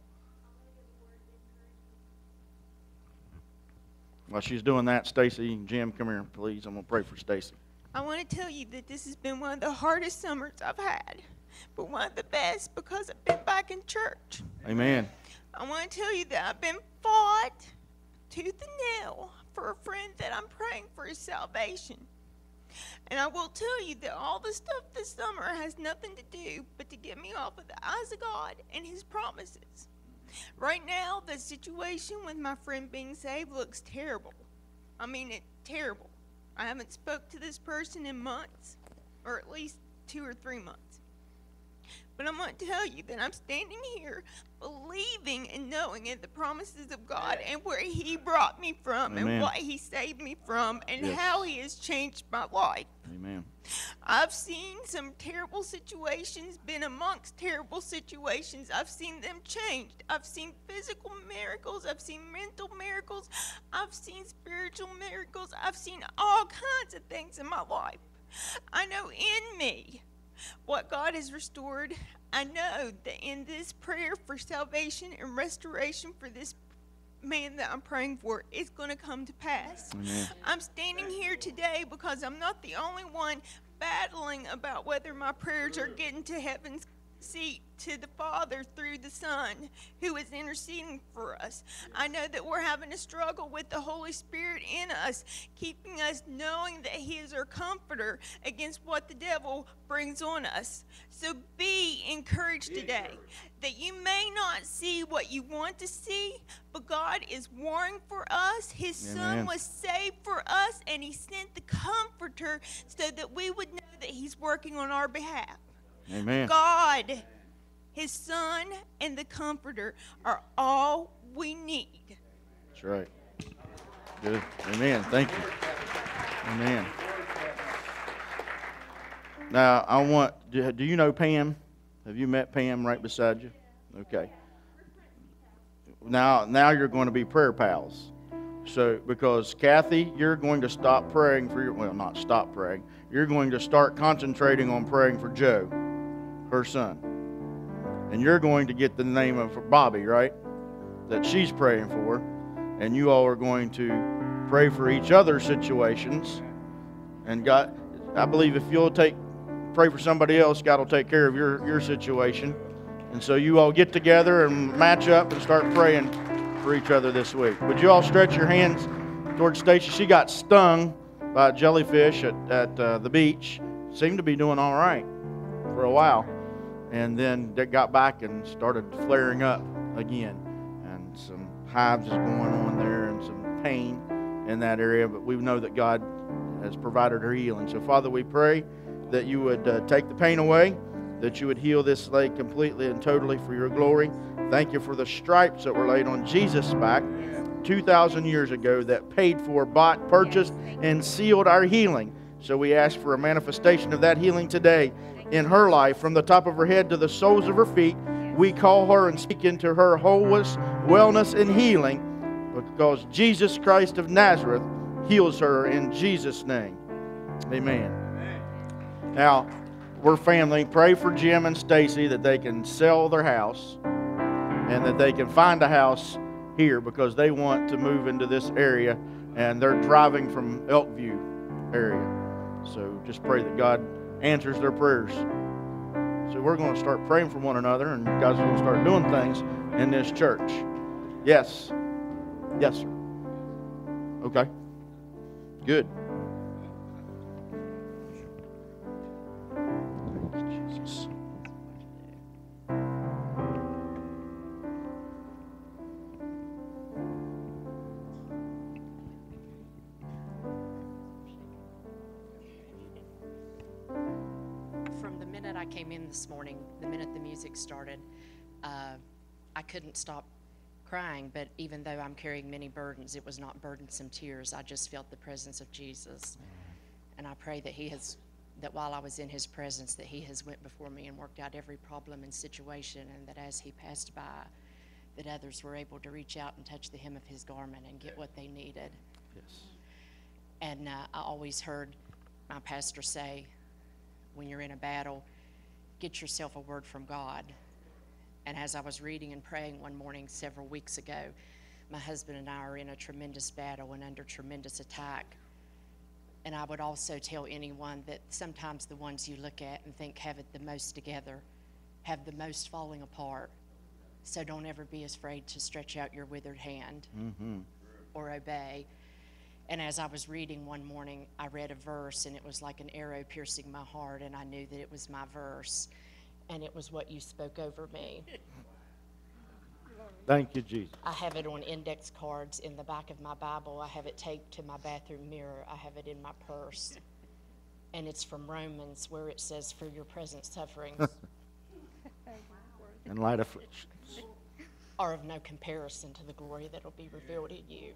While she's doing that, Stacy and Jim, come here, please. I'm going to pray for Stacy. I want to tell you that this has been one of the hardest summers I've had, but one of the best because I've been back in church. Amen. I want to tell you that I've been fought tooth and nail for a friend that I'm praying for his salvation. And I will tell you that all the stuff this summer has nothing to do but to get me off of the eyes of God and his promises. Right now, the situation with my friend being saved looks terrible. I mean, it's terrible. I haven't spoke to this person in months, or at least two or three months. But I'm going to tell you that I'm standing here believing and knowing in the promises of God and where he brought me from Amen. And what he saved me from and Yes. how he has changed my life. Amen. I've seen some terrible situations, been amongst terrible situations. I've seen them changed. I've seen physical miracles. I've seen mental miracles. I've seen spiritual miracles. I've seen all kinds of things in my life. I know in me what God has restored. I know that in this prayer for salvation and restoration for this man that I'm praying for is going to come to pass. Amen. I'm standing here today because I'm not the only one battling about whether my prayers are getting to heaven's seat to the Father through the Son who is interceding for us. I know that we're having a struggle with the Holy Spirit in us, keeping us knowing that he is our comforter against what the devil brings on us. So be encouraged today that you may not see what you want to see, but God is warring for us. His Son Amen. was saved for us, and he sent the comforter so that we would know that he's working on our behalf. Amen. God, his Son, and the Comforter are all we need. That's right. Good. Amen. Thank you. Amen. Now, I want, do do you know Pam? Have you met Pam right beside you? Okay. Now, now you're going to be prayer pals. So, because Kathy, you're going to stop praying for your, well, not stop praying. You're going to start concentrating on praying for Joe, her son. And you're going to get the name of Bobby, right? That she's praying for. And you all are going to pray for each other's situations. And God, I believe if you'll take, pray for somebody else, God will take care of your, your situation. And so you all get together and match up and start praying for each other this week. Would you all stretch your hands towards Stacy? She got stung by a jellyfish at, at uh, the beach. Seemed to be doing all right for a while. And then they got back and started flaring up again. And some hives is going on there and some pain in that area. But we know that God has provided her healing. So, Father, we pray that you would uh, take the pain away, that you would heal this leg completely and totally for your glory. Thank you for the stripes that were laid on Jesus' back two thousand years ago that paid for, bought, purchased, and sealed our healing. So we ask for a manifestation of that healing today in her life, from the top of her head to the soles of her feet. We call her and speak into her wholeness, wellness, and healing, because Jesus Christ of Nazareth heals her in Jesus' name. Amen. Now, we're family. Pray for Jim and Stacy that they can sell their house and that they can find a house here, because they want to move into this area and they're driving from Elkview area. So just pray that God answers their prayers. So we're going to start praying for one another, and God's going to start doing things in this church. Yes. Yes, sir. Okay. Good. Thank you, Jesus. From the minute I came in this morning, the minute the music started, uh, I couldn't stop crying. But even though I'm carrying many burdens, it was not burdensome tears. I just felt the presence of Jesus. And I pray that he has, that while I was in his presence, that he has went before me and worked out every problem and situation, and that as he passed by, that others were able to reach out and touch the hem of his garment and get what they needed. Yes. And uh, I always heard my pastor say, when you're in a battle, get yourself a word from God. And as I was reading and praying one morning several weeks ago, my husband and I are in a tremendous battle and under tremendous attack. And I would also tell anyone that sometimes the ones you look at and think have it the most together have the most falling apart. So don't ever be afraid to stretch out your withered hand Mm-hmm. or obey. And as I was reading one morning, I read a verse, and it was like an arrow piercing my heart, and I knew that it was my verse, and it was what you spoke over me. Thank you, Jesus. I have it on index cards in the back of my Bible. I have it taped to my bathroom mirror. I have it in my purse. And it's from Romans, where it says, for your present sufferings In light afflictions. are of no comparison to the glory that will be revealed in you.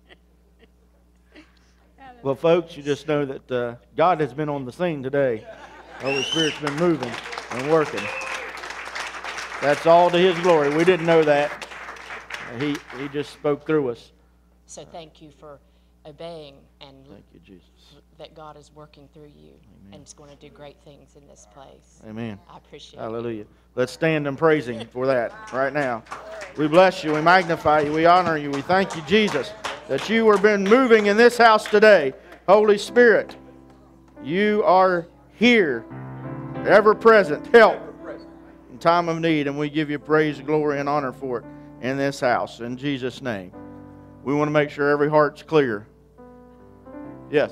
Well, folks, you just know that uh, God has been on the scene today. The Holy Spirit's been moving and working. That's all to His glory. We didn't know that. He He just spoke through us. So thank you for obeying, and Thank you, Jesus. that God is working through you and is going to do great things in this place. Amen. I appreciate it. Hallelujah. Let's stand and praise Him for that right now. We bless you. We magnify you. We honor you. We thank you, Jesus, that you have been moving in this house today. Holy Spirit, you are here, ever present, help in time of need, and we give you praise, glory, and honor for it in this house. In Jesus' name. We want to make sure every heart's clear. Yes.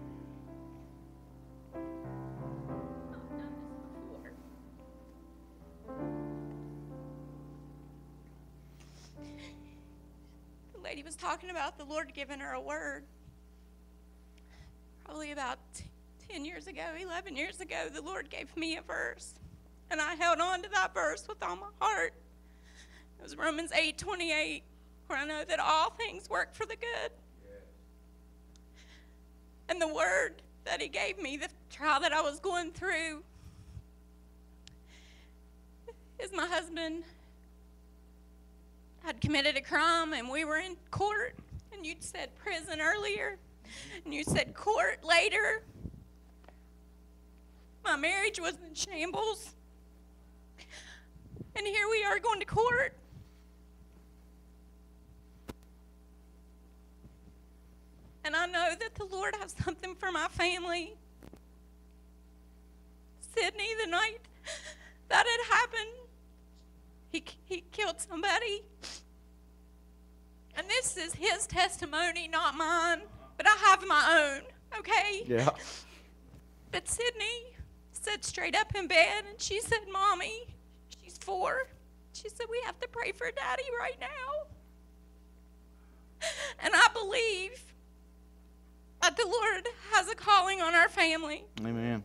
The lady was talking about the Lord giving her a word. Probably about ten years ago, eleven years ago, the Lord gave me a verse. And I held on to that verse with all my heart. It was Romans eight twenty-eight, where I know that all things work for the good. And the word that He gave me, the trial that I was going through, is my husband had committed a crime, and we were in court, and you said prison earlier, and you said court later. My marriage was in shambles, and here we are going to court. And I know that the Lord has something for my family. Sydney, the night that had happened, he, he killed somebody. And this is his testimony, not mine. But I have my own, okay? Yeah. But Sydney sat straight up in bed, and she said, Mommy, she's four. She said, we have to pray for Daddy right now. And I believe that the Lord has a calling on our family. Amen.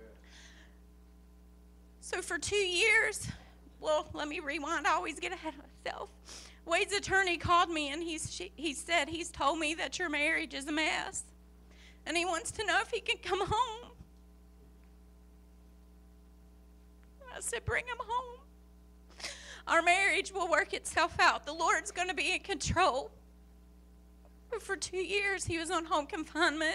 So for two years, well, let me rewind. I always get ahead of myself. Wade's attorney called me, and he's, she, he said he's told me that your marriage is a mess, and he wants to know if he can come home. I said, bring him home. Our marriage will work itself out. The Lord's going to be in control. But for two years, he was on home confinement.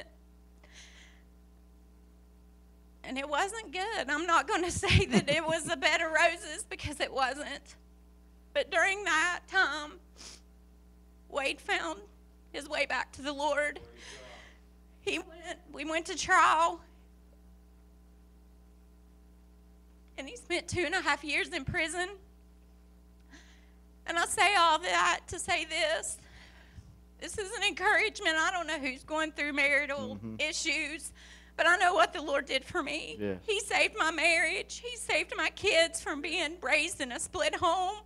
And it wasn't good. I'm not going to say that it was a bed of roses, because it wasn't. But during that time, Wade found his way back to the Lord. He went, we went to trial. And he spent two and a half years in prison. And I say all that to say this. This is an encouragement. I don't know who's going through marital mm-hmm. issues, but I know what the Lord did for me. Yes. He saved my marriage. He saved my kids from being raised in a split home.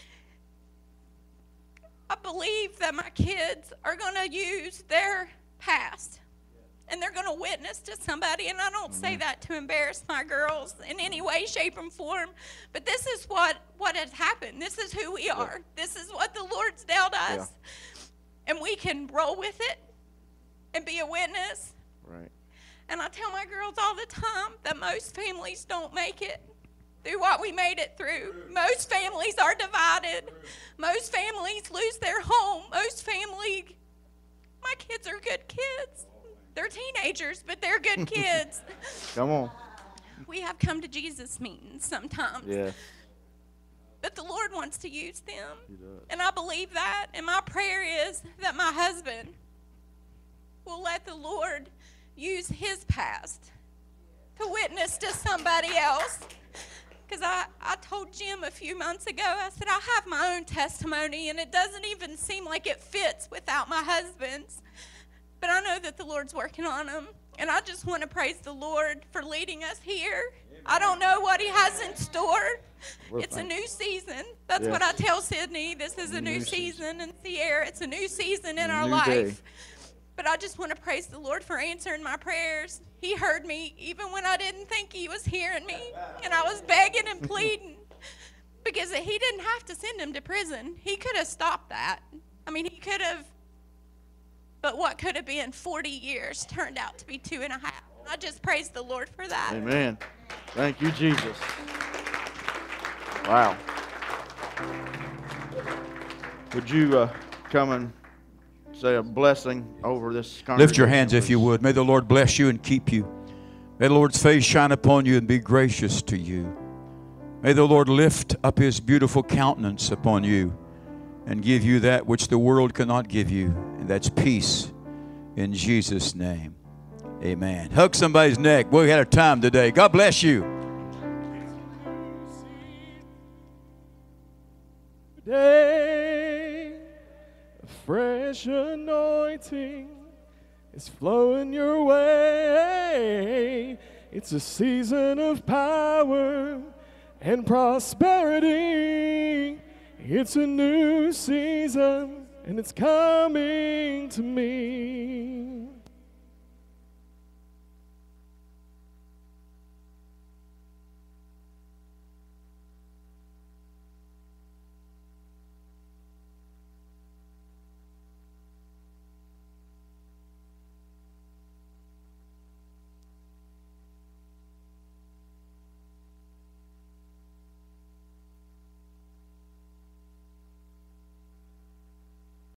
I believe that my kids are going to use their past, and they're going to witness to somebody. And I don't mm-hmm. say that to embarrass my girls in any way, shape, or form, but this is what, what has happened. This is who we are. Yeah. This is what the Lord's dealt us. Yeah. And we can roll with it and be a witness. Right. And I tell my girls all the time that most families don't make it through what we made it through. Most families are divided. Most families lose their home. Most family, my kids are good kids. They're teenagers, but they're good kids. Come on. We have come to Jesus meetings sometimes. Yes. But the Lord wants to use them. He does. And I believe that. And my prayer is that my husband will let the Lord use his past to witness to somebody else. Because I, I told Jim a few months ago, I said, I have my own testimony, and it doesn't even seem like it fits without my husband's. But I know that the Lord's working on them. And I just want to praise the Lord for leading us here. I don't know what he has in store. We're it's thankful. a new season. That's Yes. what I tell Sydney. This is a new, New season. And Sierra, it's a new season in A our new life. day. But I just want to praise the Lord for answering my prayers. He heard me even when I didn't think he was hearing me. And I was begging and pleading. Because he didn't have to send him to prison. He could have stopped that. I mean, he could have. But what could have been forty years turned out to be two and a half. I just praise the Lord for that. Amen. Thank you, Jesus. Wow. Would you uh, come and say a blessing over this congregation? Lift your hands if you please? would. May the Lord bless you and keep you. May the Lord's face shine upon you and be gracious to you. May the Lord lift up his beautiful countenance upon you and give you that which the world cannot give you, and that's peace in Jesus' name. Amen. Hug somebody's neck. We had a time today. God bless you. Today, a fresh anointing is flowing your way. It's a season of power and prosperity. It's a new season, and it's coming to me.